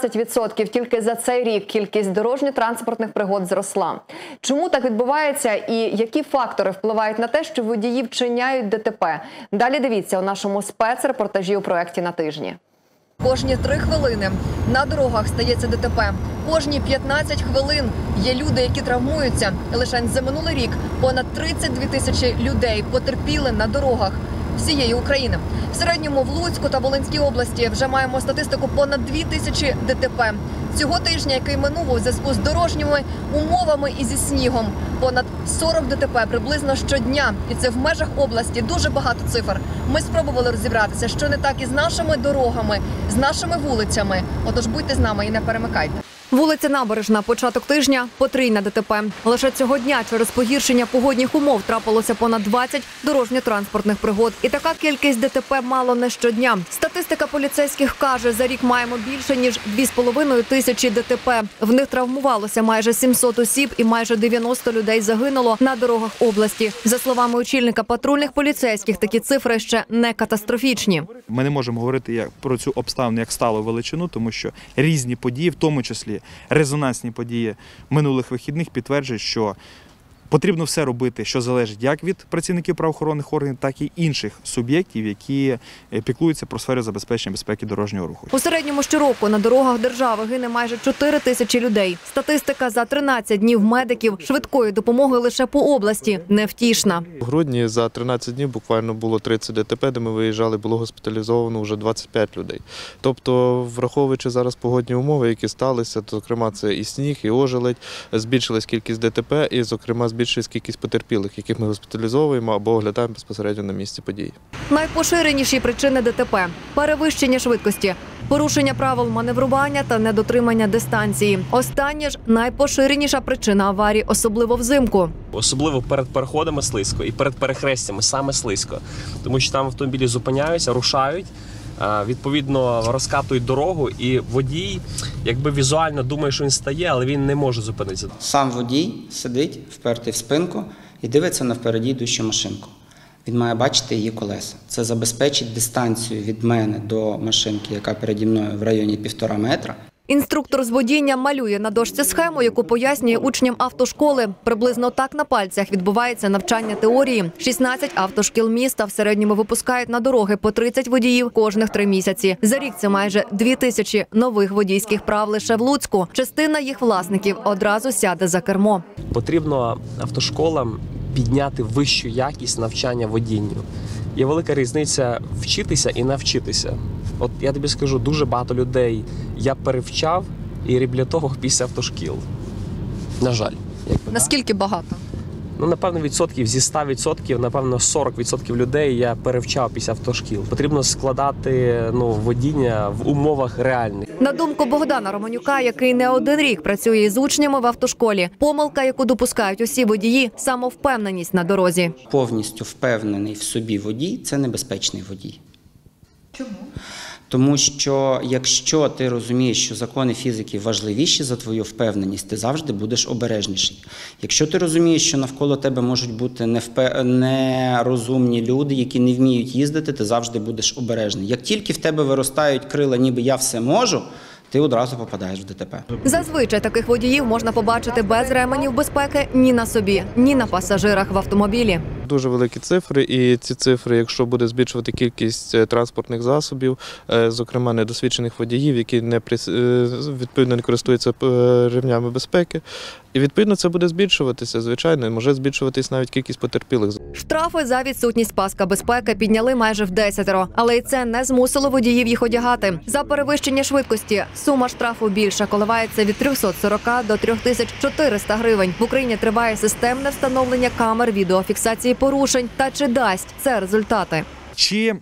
14% тільки за цей рік кількість дорожньо-транспортних пригод зросла. Чому так відбувається і які фактори впливають на те, що водії вчиняють ДТП? Далі дивіться у нашому спецрепортажі у проєкті «На тижні». Кожні 3 хвилини на дорогах стається ДТП. Кожні 15 хвилин є люди, які травмуються. Лише за минулий рік понад 32 тисячі людей потерпіли на дорогах всієї України. В середньому в Луцьку та Волинській області вже маємо статистику понад 2 тисячі ДТП. Цього тижня, який минув у зв'язку з дорожніми умовами і зі снігом, понад 40 ДТП приблизно щодня. І це в межах області дуже багато цифр. Ми спробували розібратися, що не так із нашими дорогами, з нашими вулицями. Отож, будьте з нами і не перемикайте. Вулиця Набережна, початок тижня, потрійне ДТП. Лише цього дня через погіршення погодних умов трапилося понад 20 дорожньо-транспортних пригод. І така кількість ДТП мало не щодня. Статистика поліцейських каже, за рік маємо більше, ніж 2,5 тисячі ДТП. В них травмувалося майже 700 осіб і майже 90 людей загинуло на дорогах області. За словами очільника патрульних поліцейських, такі цифри ще не катастрофічні. Ми не можемо говорити про цю обставину як сталу величину, тому що різні події, в тому числі резонансні події минулих вихідних, підтверджують, що потрібно все робити, що залежить як від працівників правоохоронних органів, так і інших суб'єктів, які піклуються про сферу забезпечення безпеки дорожнього руху. У середньому щороку на дорогах держави гине майже 4 тисячі людей. Статистика за 13 днів медиків швидкої допомоги лише по області невтішна. У грудні за 13 днів буквально було 30 ДТП, де ми виїжджали, було госпіталізовано вже 25 людей. Тобто, враховуючи зараз погодні умови, які сталися, то, зокрема, це і сніг, і ожеледь, збільшилась кількість ДТП і, зокрема, збільшилась кількість потерпілих, яких ми госпіталізовуємо або оглядаємо безпосередньо на місці події. Найпоширеніші причини ДТП – перевищення швидкості, порушення правил маневрування та недотримання дистанції. Останнє ж – найпоширеніша причина аварій, особливо взимку. Особливо перед переходами слизько і перед перехрестями саме слизько. Тому що там автомобілі зупиняються, рушають, відповідно розкатують дорогу і водій якби візуально думає, що він стає, але він не може зупинитися. Сам водій сидить, впертий в спинку і дивиться на впереді йдущу машинку. Він має бачити її колеса. Це забезпечить дистанцію від мене до машинки, яка переді мною в районі 1,5 метра. Інструктор з водіння малює на дошці схему, яку пояснює учням автошколи. Приблизно так на пальцях відбувається навчання теорії. 16 автошкіл міста в середньому випускають на дороги по 30 водіїв кожних 3 місяці. За рік це майже 2 тисячі нових водійських прав лише в Луцьку. Частина їх власників одразу сяде за кермо. Потрібно автошколам підняти вищу якість навчання водінню. Є велика різниця вчитися і навчитися. От я тобі скажу, дуже багато людей я перевчав і реабілітував після автошкіл. На жаль. Наскільки багато? Ну, напевно, відсотків зі 100%, напевно, 40% людей я перевчав після автошкіл. Потрібно складати водіння в умовах реальних. На думку Богдана Романюка, який не один рік працює із учнями в автошколі, помилка, яку допускають усі водії – самовпевненість на дорозі. Повністю впевнений в собі водій – це небезпечний водій. Чому? Тому що якщо ти розумієш, що закони фізики важливіші за твою впевненість, ти завжди будеш обережніший. Якщо ти розумієш, що навколо тебе можуть бути нерозумні люди, які не вміють їздити, ти завжди будеш обережний. Як тільки в тебе виростають крила, ніби я все можу, ти одразу попадаєш в ДТП. Зазвичай таких водіїв можна побачити без ременів безпеки ні на собі, ні на пасажирах в автомобілі. Дуже великі цифри, і ці цифри, якщо буде збільшувати кількість транспортних засобів, зокрема недосвідчених водіїв, які відповідно не користуються ремнями безпеки, і відповідно це буде збільшуватися, звичайно, може збільшуватись навіть кількість потерпілих. Штрафи за відсутність паска безпеки підняли майже в 10, але й це не змусило водіїв їх одягати. За перевищення швидкості сума штрафу більша, коливається від 340 до 3400 гривень. В Україні триває системне встановлення камер відеофіксації порушень. Та чи дасть це результати? Чи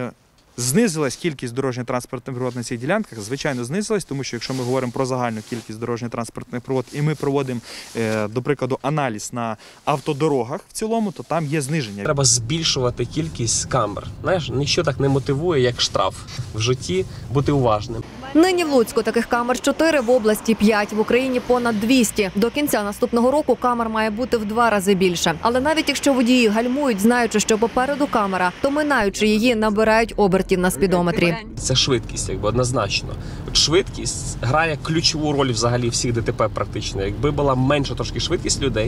знизилась кількість дорожньо-транспортних пригод на цих ділянках? Звичайно, знизилась, тому що якщо ми говоримо про загальну кількість дорожньо-транспортних пригод і ми проводимо, до прикладу, аналіз на автодорогах в цілому, то там є зниження. Треба збільшувати кількість камер. Знаєш, ніщо так не мотивує, як штраф в житті бути уважним. Нині в Луцьку таких камер 4, в області 5, в Україні понад 200. До кінця наступного року камер має бути в 2 рази більше. Але навіть якщо водії гальмують, знаючи, що попереду камера, то минаючи її, набирають обертів на спідометрі. Це швидкість, однозначно. Швидкість грає ключову роль взагалі всіх ДТП практично. Якби була менша трошки швидкість людей,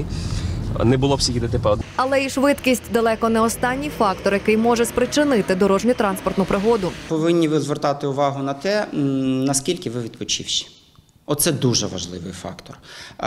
не було б всіх ДТП. Але і швидкість далеко не останній фактор, який може спричинити дорожньо-транспортну пригоду. Повинні ви звертати увагу на те, наскільки ви відпочивші. Оце дуже важливий фактор.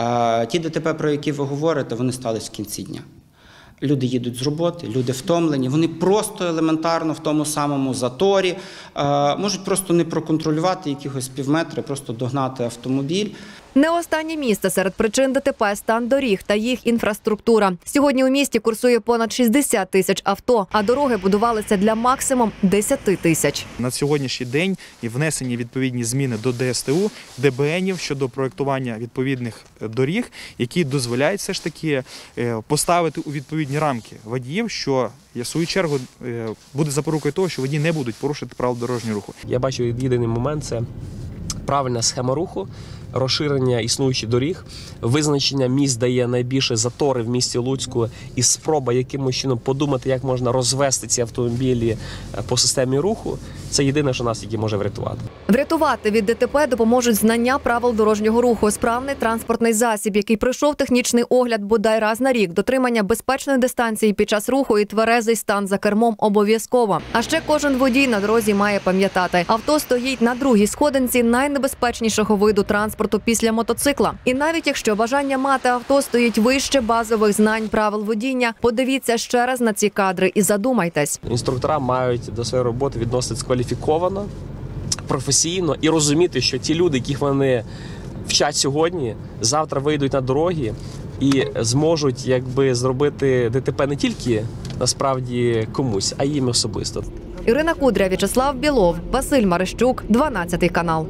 Ті ДТП, про які ви говорите, вони стались в кінці дня. Люди їдуть з роботи, люди втомлені, вони просто елементарно в тому самому заторі, можуть просто не проконтролювати якихось півметри, просто догнати автомобіль. Не останнє місце серед причин ДТП – стан доріг та їх інфраструктура. Сьогодні у місті курсує понад 60 тисяч авто, а дороги будувалися для максимум 10 тисяч. На сьогоднішній день і внесені відповідні зміни до ДСТУ, ДБНів щодо проєктування відповідних доріг, які дозволяють все ж таки поставити у відповідні рамки водіїв, що в свою чергу буде запорукою того, що водії не будуть порушити правил дорожнього руху. Я бачу єдиний момент – це правильна схема руху, розширення існуючих доріг, визначення місць, де є найбільше затори в місті Луцьку і спроба якимось чином подумати, як можна розвести ці автомобілі по системі руху. Це єдине, що нас тільки може врятувати. Врятувати від ДТП допоможуть знання правил дорожнього руху, справний транспортний засіб, який пройшов технічний огляд бодай раз на рік, дотримання безпечної дистанції під час руху і тверезий стан за кермом обов'язково. А ще кожен водій на дорозі має пам'ятати, авто стоїть на другій сходинці найнебезпечнішого виду транспорту після мотоцикла. І навіть якщо бажання мати авто стоїть вище базових знань правил водіння, подивіться ще раз на ці кадри і задумайтесь. Інструктора мають до своєї роботи відноситись кваліфіковано, професійно і розуміти, що ті люди, яких вони вчать сьогодні, завтра вийдуть на дороги і зможуть зробити ДТП не тільки насправді комусь, а їм особисто. Ірина Кудря, В'ячеслав Білов, Василь Марищук, 12 канал.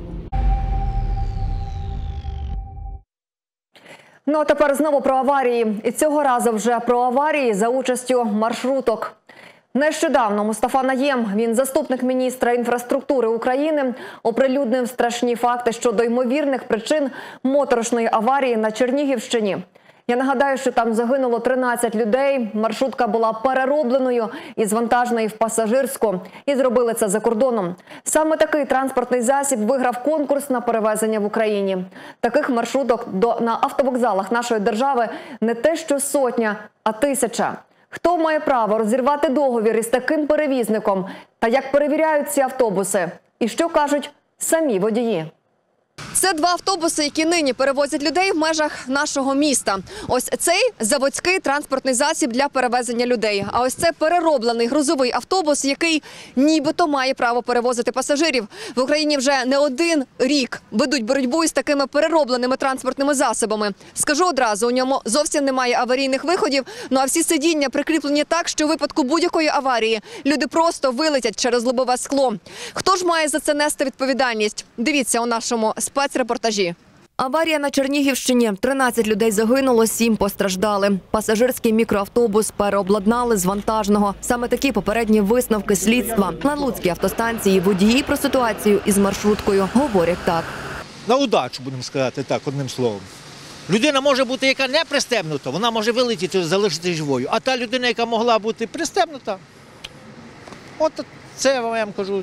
Ну а тепер знову про аварії. І цього разу вже про аварії за участю маршруток. Нещодавно Мустафа Наєм, він заступник міністра інфраструктури України, оприлюднив страшні факти щодо ймовірних причин моторошної аварії на Чернігівщині. Я нагадаю, що там загинуло 13 людей, маршрутка була переробленою із вантажної в пасажирську і зробили це за кордоном. Саме такий транспортний засіб виграв конкурс на перевезення в Україні. Таких маршруток на автовокзалах нашої держави не те що сотня, а 1000. Хто має право розірвати договір із таким перевізником? Та як перевіряють ці автобуси? І що кажуть самі водії? Це два автобуси, які нині перевозять людей в межах нашого міста. Ось цей заводський транспортний засіб для перевезення людей. А ось це перероблений грузовий автобус, який нібито має право перевозити пасажирів. В Україні вже не один рік ведуть боротьбу із такими переробленими транспортними засобами. Скажу одразу, у ньому зовсім немає аварійних виходів, ну а всі сидіння прикріплені так, що у випадку будь-якої аварії люди просто вилетять через лобове скло. Хто ж має за це нести відповідальність? Дивіться у нашому спецрепортажі. Аварія на Чернігівщині. 13 людей загинуло, 7 постраждали. Пасажирський мікроавтобус переобладнали з вантажного. Саме такі попередні висновки слідства. На Луцькій автостанції водії про ситуацію із маршруткою говорять так. На удачу, будемо сказати так, одним словом. Людина може бути, яка не пристебнута, вона може вилетіти, залишитися живою. А та людина, яка могла бути пристебнута, от це, я вам кажу,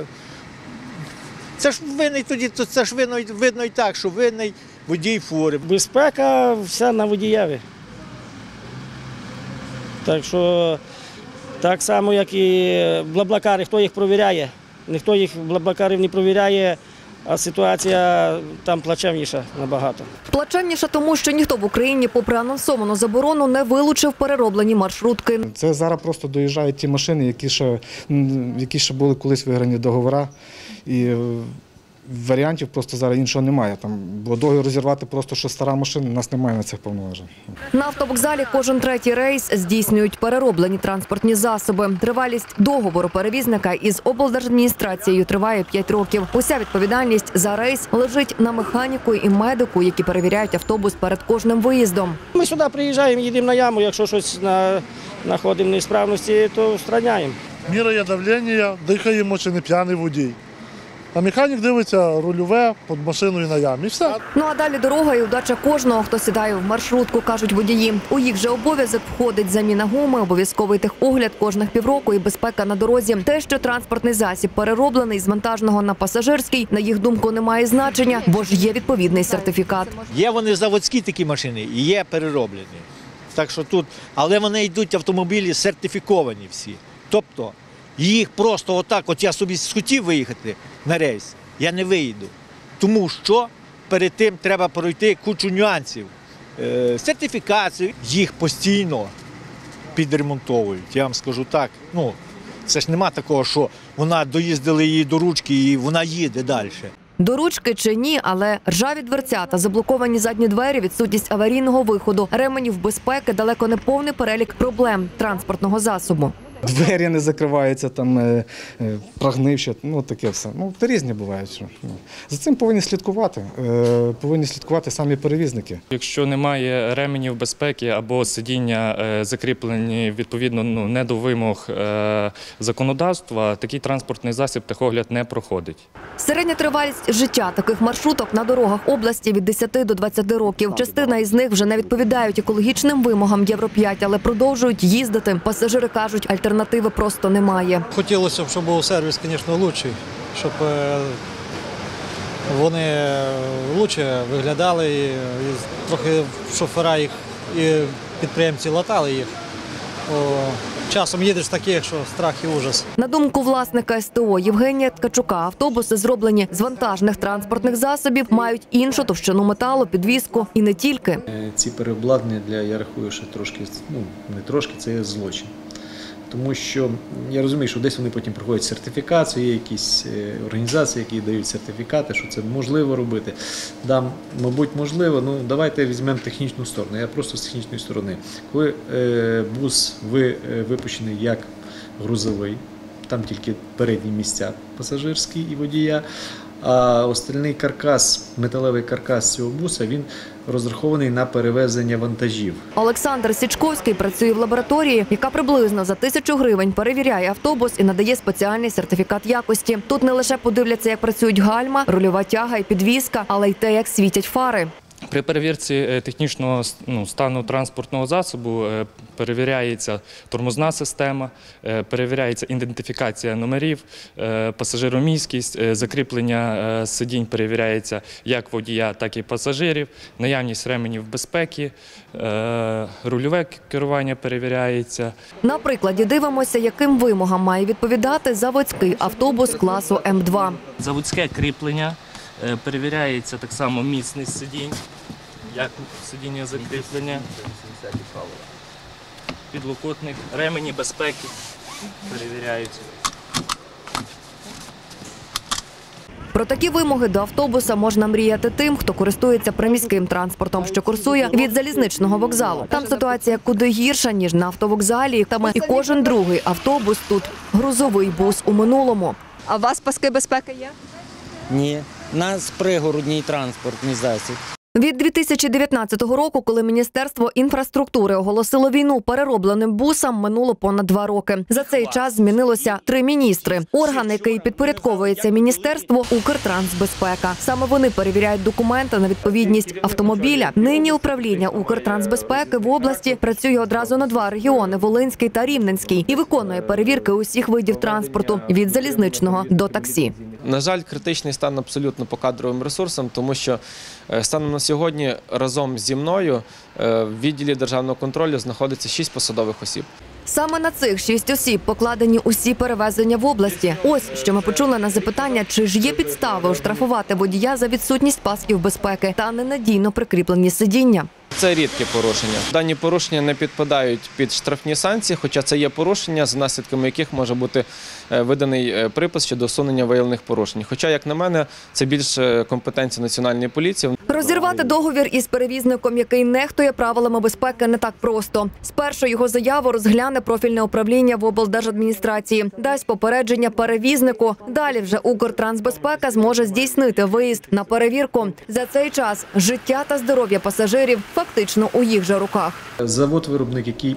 це ж винний тоді, це ж видно і так, що винний водій фури. Безпека вся на водієві. Так що так само, як і блаблакари, хто їх провіряє, ніхто їх блаблакарів не провіряє, а ситуація там плачевніша набагато. Плачевніша тому, що ніхто в Україні, попри анонсовану заборону, не вилучив перероблені маршрутки. Це зараз просто доїжджають ті машини, які ще були колись виграні договори. І варіантів просто зараз іншого немає. Бо договір розірвати просто, що стара машина, у нас немає на цих повноважень. На автовокзалі кожен третій рейс здійснюють перероблені транспортні засоби. Тривалість договору перевізника із облдержадміністрацією триває 5 років. Уся відповідальність за рейс лежить на механіку і медику, які перевіряють автобус перед кожним виїздом. Ми сюди приїжджаємо, їдемо на яму, якщо щось знаходимо несправності, то устраняємо. Міряє давлення, дихаємо, чи не п'яний водій. А механік дивиться рульове під машиною на ямі. І все. Ну а далі дорога і удача кожного, хто сідає в маршрутку, кажуть водії. У їх же обов'язок входить заміна гуми, обов'язковий техогляд кожних півроку і безпека на дорозі. Те, що транспортний засіб перероблений з вантажного на пасажирський, на їх думку, не має значення, бо ж є відповідний сертифікат. Є вони заводські такі машини і є перероблені. Так що тут, але вони йдуть автомобілі сертифіковані всі. Тобто їх просто отак, от я собі схотів виїхати на рейс, я не виїду. Тому що перед тим треба пройти кучу нюансів. Сертифікацію, їх постійно підремонтовують, я вам скажу так. Ну, це ж нема такого, що вона доїздили її до ручки і вона їде далі. До ручки чи ні, але ржаві дверцята, заблоковані задні двері, відсутність аварійного виходу, ременів безпеки, далеко не повний перелік проблем транспортного засобу. Двері не закриваються, прогнивші, таке все. Та різні бувають. За цим повинні слідкувати самі перевізники. Якщо немає ременів безпеки або сидіння закріплені відповідно не до вимог законодавства, такий транспортний засіб техогляд не проходить. Середня тривалість життя таких маршруток на дорогах області від 10 до 20 років. Частина із них вже не відповідають екологічним вимогам Євро-5, але продовжують їздити. Пасажири кажуть, альтернативи просто немає. Хотілося б, щоб був сервіс, звісно, кращий, щоб вони краще виглядали, і трохи шофера їх і підприємці латали їх. Часом їдеш таких, що страх і ужас. На думку власника СТО Євгенія Ткачука, автобуси, зроблені з вантажних транспортних засобів, мають іншу товщину металу, підвіску і не тільки. Ці переобладнання, я рахую, що трошки, не трошки, це є злочин. Тому що я розумію, що десь вони потім проходять сертифікацію, є якісь організації, які дають сертифікати, що це можливо робити. Да, мабуть, можливо, давайте візьмемо технічну сторону. Я просто з технічної сторони. Коли бус випущений як грузовий, там тільки передні місця пасажирські і водія, а остальний каркас, металевий каркас цього буса, він розрахований на перевезення вантажів. Олександр Січковський працює в лабораторії, яка приблизно за 1000 гривень перевіряє автобус і надає спеціальний сертифікат якості. Тут не лише подивляться, як працюють гальма, рульова тяга і підвізка, але й те, як світять фари. При перевірці технічного стану транспортного засобу перевіряється тормозна система, перевіряється ідентифікація номерів, пасажиромісткість, закріплення сидінь перевіряється як водія, так і пасажирів, наявність ременів безпеки, рульове керування перевіряється. На прикладі дивимося, яким вимогам має відповідати заводський автобус класу М2. Заводське кріплення Перевіряється так само міцність сидінь, як сидіння закріплення, підлокотник, ремені безпеки перевіряються. Про такі вимоги до автобуса можна мріяти тим, хто користується приміським транспортом, що курсує від залізничного вокзалу. Там ситуація куди гірша, ніж на автовокзалі. І кожен другий автобус тут – грузовий бус у минулому. А у вас паски безпеки є? Ні, у нас пригородній транспортний засіб. Від 2019 року, коли Міністерство інфраструктури оголосило війну переробленим бусам, минуло понад 2 роки. За цей час змінилося 3 міністри. Орган, який підпорядковується міністерству – Укртрансбезпека. Саме вони перевіряють документи на відповідність автомобіля. Нині управління Укртрансбезпеки в області працює одразу на 2 регіони – Волинський та Рівненський, і виконує перевірки усіх видів транспорту – від залізничного до таксі. На жаль, критичний стан абсолютно по кадровим ресурсам, тому що станом на сьогодні разом зі мною в відділі державного контролю знаходиться 6 посадових осіб. Саме на цих 6 осіб покладені усі перевезення в області. Ось, що ми почули на запитання, чи ж є підстави оштрафувати водія за відсутність пасків безпеки та ненадійно прикріплені сидіння. Це рідкі порушення. Дані порушення не підпадають під штрафні санкції, хоча це є порушення, за наслідками яких може бути виданий припис щодо усунення виявлених порушень. Хоча, як на мене, це більше компетенція Національної поліції. Розірвати договір із перевізником, який нехтує правилами безпеки, не так просто. Спершу його заяву розгляне профільне управління в облдержадміністрації, дасть попередження перевізнику. Далі вже Укртрансбезпека зможе здійснити виїзд на перевірку. За цей час життя та здоров'я пасажирів фактично у їх же руках. Завод-виробник, який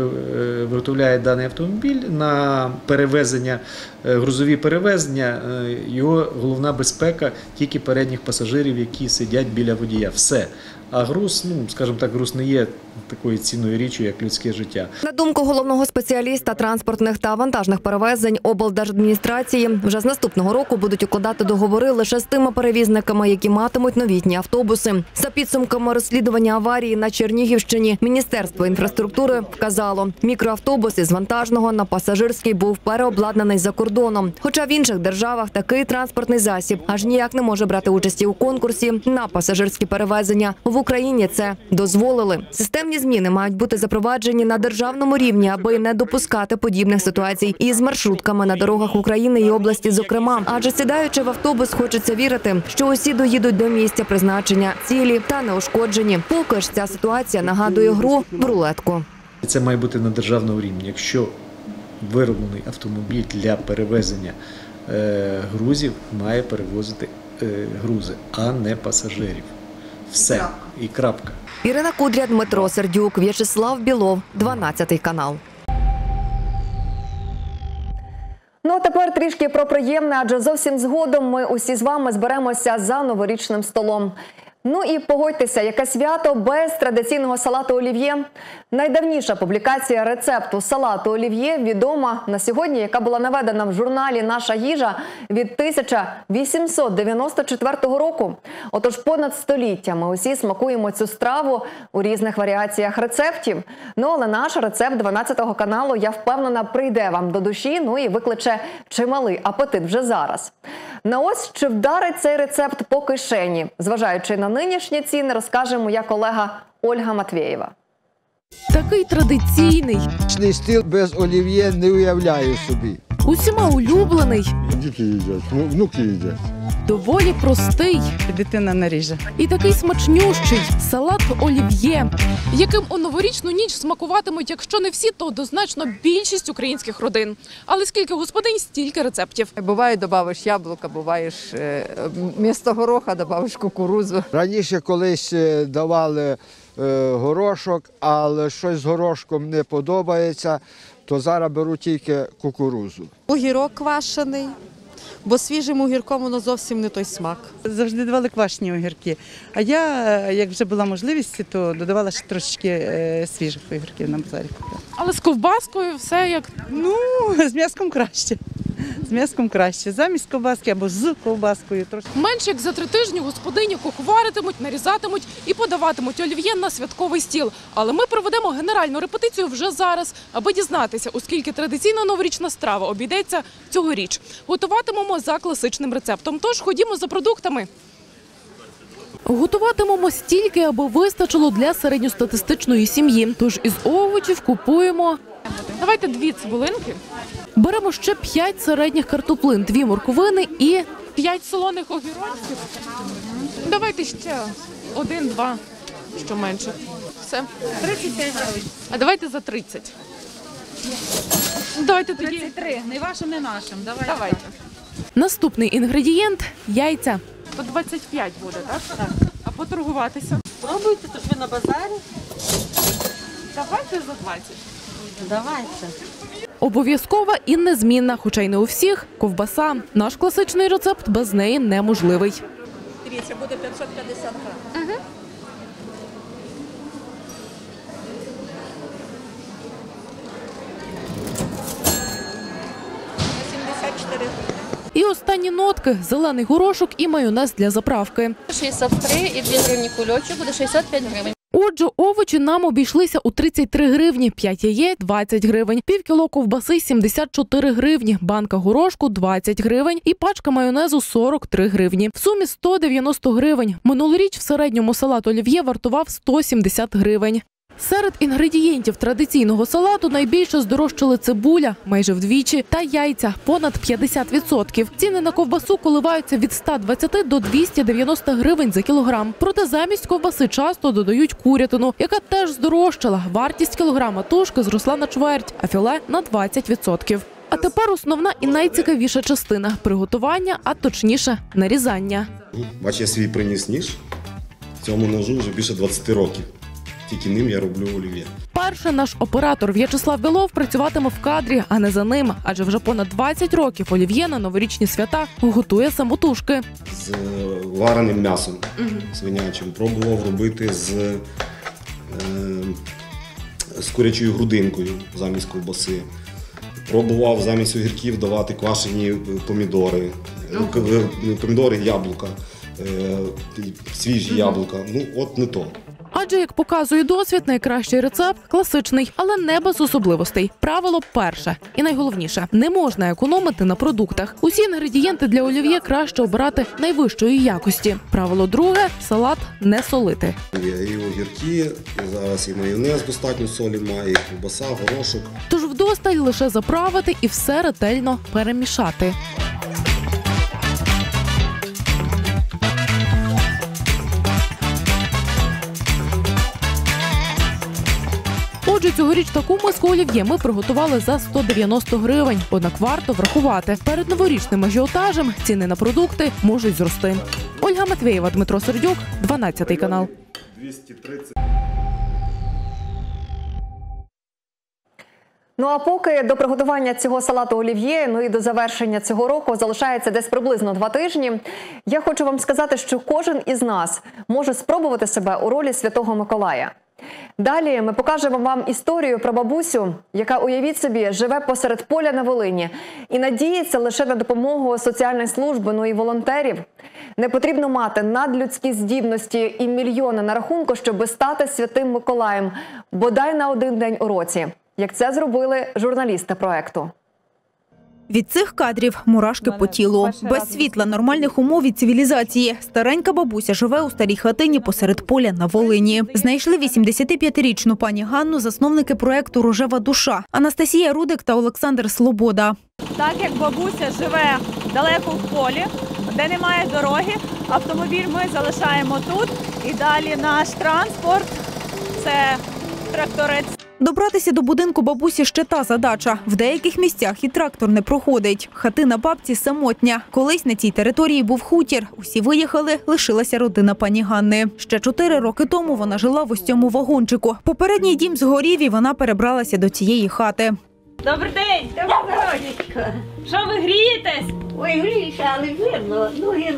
виготовляє даний автомобіль на перевезення, грузові перевезення, його головна безпека тільки передніх пасажирів, які сидять біля водія. Все. А груз, скажімо так, груз не є такою цінною річчю, як людське життя. На думку головного спеціаліста транспортних та вантажних перевезень облдержадміністрації, вже з наступного року будуть укладати договори лише з тими перевізниками, які матимуть новітні автобуси. За підсумками розслідування аварії на Чернігівщині, Міністерство інфраструктури вказало, мікроавтобус із вантажного на пасажирський був переобладнаний за кордоном. Хоча в інших державах такий транспортний засіб аж ніяк не може брати участі у конкурсі на пасажирські перевезення. В Україні це дозволили. Системні зміни мають бути запроваджені на державному рівні, аби не допускати подібних ситуацій із маршрутками на дорогах України і області зокрема. Адже сідаючи в автобус, хочеться вірити, що усі доїдуть до місця призначення, цілі та неушкоджені. Поки ж ця ситуація нагадує гру в рулетку. Це має бути на державному рівні. Якщо вироблений автомобіль для перевезення грузів, має перевозити грузи, а не пасажирів. Все. І крапка. Ірина Кудря, Дмитро Сердюк, В'ячеслав Білов, 12 канал. Ну а тепер трішки про приємне, адже зовсім згодом ми усі з вами зберемося за новорічним столом. Ну і погодьтеся, яке свято без традиційного салату олів'є. Найдавніша публікація рецепту салату олів'є відома на сьогодні, яка була наведена в журналі «Наша їжа» від 1894 року. Отож, понад століття ми усі смакуємо цю страву у різних варіаціях рецептів. Ну, але наш рецепт 12 каналу, я впевнена, прийде вам до душі, ну і викличе чималий апетит вже зараз. На ось, чи вдарить цей рецепт по кишені, зважаючи на нинішні ціни, розкаже моя колега Ольга Матвєєва. Такий традиційний. Стіл без олів'є не уявляю собі. Усіма улюблений. Діти їдять, внуки їдять. Доволі простий. Дитина наріже. І такий смачнющий салат олів'є, яким у новорічну ніч смакуватимуть, якщо не всі, то однозначно більшість українських родин. Але скільки господинь, стільки рецептів. Буває, додаєш яблука, буваєш вмісто гороха, додаєш кукурудзу. Раніше колись давали горошок, але щось з горошком не подобається, то зараз беру тільки кукурудзу. Огірок квашений, бо свіжим огірком воно зовсім не той смак. Завжди давали квашені огірки. А я, як вже була можливість, то додавала ще трошечки свіжих огірків на базарі. Але з ковбаскою все як... Ну, з м'яском краще. З м'яском краще, замість ковбаски або з ковбаскою. Менше як за 3 тижні господині куховаритимуть, нарізатимуть і подаватимуть олів'є на святковий стіл. Але ми проведемо генеральну репетицію вже зараз, аби дізнатися, у скільки традиційна новорічна страва обійдеться цьогоріч. Готуватимемо за класичним рецептом, тож ходімо за продуктами. Готуватимемо стільки, аби вистачило для середньостатистичної сім'ї. Тож із овочів купуємо... Давайте 2 цибулинки. Беремо ще 5 середніх картоплин, 2 морквини і 5 солоних огірочків. Давайте ще 1-2, що менше. Все. 35 гривень. А давайте за 30. Давайте тоді. 33, не вашим, не нашим. Давайте. Наступний інгредієнт – яйця. По 25 буде, так? Так. А поторгуватися? Пробуйте, то ж ви на базарі. Давайте за 20. Давайте. Обов'язкова і незмінна, хоча й не у всіх, ковбаса. Наш класичний рецепт без неї неможливий. Дивіться, буде 550 грам. Угу. І останні нотки – зелений горошок і майонез для заправки. 63 і 2 гривні кульочок, буде 65 гривень. Отже, овочі нам обійшлися у 33 гривні, 5 яєць – 20 гривень, пів кіло ковбаси – 74 гривні, банка горошку – 20 гривень і пачка майонезу – 43 гривні. В сумі 190 гривень. Минулоріч в середньому салат олів'є вартував 170 гривень. Серед інгредієнтів традиційного салату найбільше здорожчали цибуля – майже вдвічі, та яйця – понад 50%. Ціни на ковбасу коливаються від 120 до 290 гривень за кілограм. Проте замість ковбаси часто додають курятину, яка теж здорожчала. Вартість кілограма тушки зросла на чверть, а філе – на 20%. А тепер основна і найцікавіша частина – приготування, а точніше – нарізання. Бачу, я свій приніс ніж. Цьому ножу вже більше 20 років. Тільки ним я роблю олів'є. Перше наш оператор В'ячеслав Білов працюватиме в кадрі, а не за ним. Адже вже понад 20 років олів'є на новорічні свята готує самотужки. З вареним м'ясом свинячим. Пробував робити з курячою грудинкою замість ковбаси. Пробував замість огірків давати квашені помідори. Помідори, яблука, свіжі яблука. Ну, от не то. Адже, як показує досвід, найкращий рецепт – класичний, але не без особливостей. Правило перше і найголовніше – не можна економити на продуктах. Усі інгредієнти для олів'є краще обирати найвищої якості. Правило друге – салат не солити. Є і огірки, і зараз і майонез достатньо солі має, і ковбаса, горошок. Тож вдосталь лише заправити і все ретельно перемішати. Отже, цьогоріч таку миску олів'є ми приготували за 190 гривень. Однак варто врахувати, перед новорічним ажіотажем ціни на продукти можуть зрости. Ольга Матвєєва, Дмитро Сердюк, 12 канал. 230. Ну а поки до приготування цього салату олів'є, ну і до завершення цього року залишається десь приблизно 2 тижні, я хочу вам сказати, що кожен із нас може спробувати себе у ролі Святого Миколая. Далі ми покажемо вам історію про бабусю, яка, уявіть собі, живе посеред поля на Волині і надіється лише на допомогу соціальної служби, ну і волонтерів. Не потрібно мати надлюдські здібності і мільйони на рахунку, щоб стати Святим Миколаєм, бодай на 1 день у році, як це зробили журналісти проекту. Від цих кадрів мурашки по тілу. Без світла, нормальних умов і цивілізації. Старенька бабуся живе у старій хатині посеред поля на Волині. Знайшли 85-річну пані Ганну засновники проекту «Рожева душа» Анастасія Рудик та Олександр Слобода. Так як бабуся живе далеко в полі, де немає дороги, автомобіль ми залишаємо тут. І далі наш транспорт – це тракторець. Добратися до будинку бабусі ще та задача. В деяких місцях і трактор не проходить. Хатина бабці самотня. Колись на цій території був хутір. Усі виїхали, лишилася родина пані Ганни. Ще 4 роки тому вона жила в ось цьому вагончику. Попередній дім згорів і вона перебралася до цієї хати. Добрий день! Добрий день! Що ви грієтесь? Ой, гріюся, але вірно. Ноги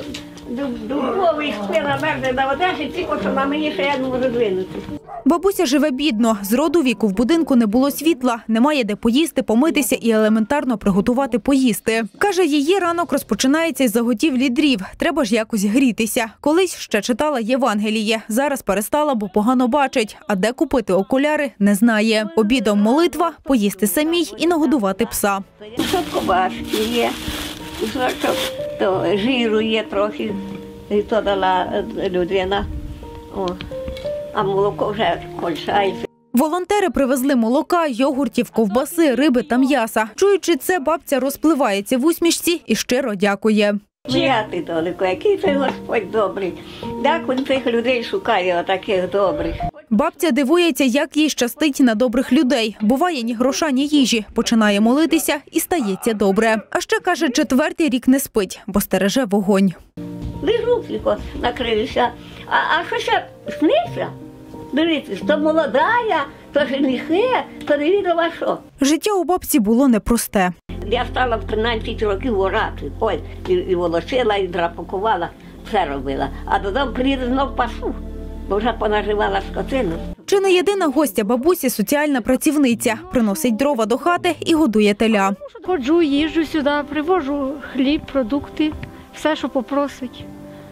Дубовий спина мерзне на Одесі, тільки що на мені ще я не можу двинути. Бабуся живе бідно. З роду віку в будинку не було світла, немає де поїсти, помитися і елементарно приготувати поїсти. Каже, її ранок розпочинається із заготівлі дрів. Треба ж якось грітися. Колись ще читала Євангеліє. Зараз перестала, бо погано бачить. А де купити окуляри, не знає. Обідом молитва, поїсти самій і нагодувати пса. Кусок кобаски є, кусочок жиру є трохи, і то дала людина. О. А молоко вже кончається. Волонтери привезли молока, йогуртів, ковбаси, риби та м'яса. Чуючи це, бабця розпливається в усмішці і щиро дякує. Моя ти, доliko, який ти Господь добрий. Як він цих людей шукає, отаких добрих. Бабця дивується, як їй щастить на добрих людей. Буває ні гроша, ні їжі. Починає молитися і стається добре. А ще, каже, 4-й рік не спить, бо стереже вогонь. Лежу тільки, накрився. А що ще сниться? Дивіться, то молодая, то женихи, то не відомо що. Життя у бабці було непросте. Я стала в 13 років орати. Ой, і волочила, і драпакувала, все робила. А додому приїду знов пасу, бо вже понаживала скотину. Чи не єдина гостя бабусі – соціальна працівниця. Приносить дрова до хати і годує теля. Ходжу, їжджу сюди, привожу хліб, продукти, все, що попросить.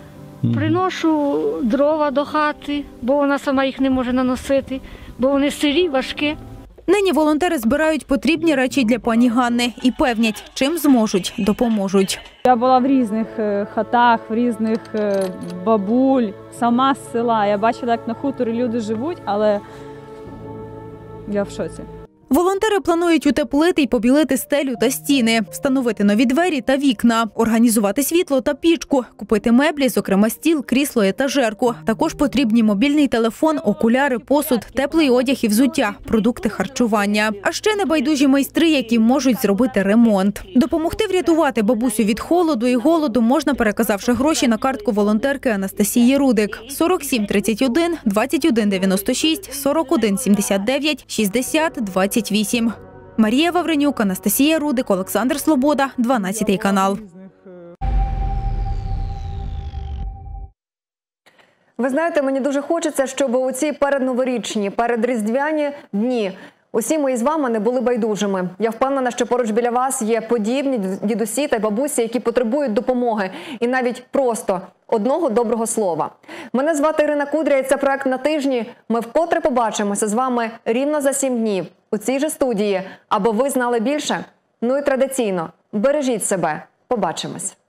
Приношу дрова до хати, бо вона сама їх не може наносити, бо вони сирі, важкі. Нині волонтери збирають потрібні речі для пані Ганни і певнять, чим зможуть, допоможуть. Я була в різних хатах, в різних бабуль, сама з села. Я бачила, як на хуторі люди живуть, але я в шоці. Волонтери планують утеплити й побілити стелю та стіни, встановити нові двері та вікна, організувати світло та пічку, купити меблі, зокрема стіл, крісло, етажерку. Також потрібні мобільний телефон, окуляри, посуд, теплий одяг і взуття, продукти харчування. А ще небайдужі майстри, які можуть зробити ремонт. Допомогти врятувати бабусю від холоду і голоду можна, переказавши гроші на картку волонтерки Анастасії Рудик. 47 31 21 96 41 79 60 28. Марія Вавренюк, Анастасія Рудик, Олександр Слобода, 12 канал. Ви знаєте, мені дуже хочеться, щоб у ці передноворічні, передріздвяні дні усі ми із вами не були байдужими. Я впевнена, що поруч біля вас є подібні дідусі та бабусі, які потребують допомоги і навіть просто одного доброго слова. Мене звати Ірина Кудря і це проект «На тижні». Ми вкотре побачимося з вами рівно за 7 днів у цій же студії. Аби ви знали більше? Ну і традиційно, бережіть себе. Побачимось.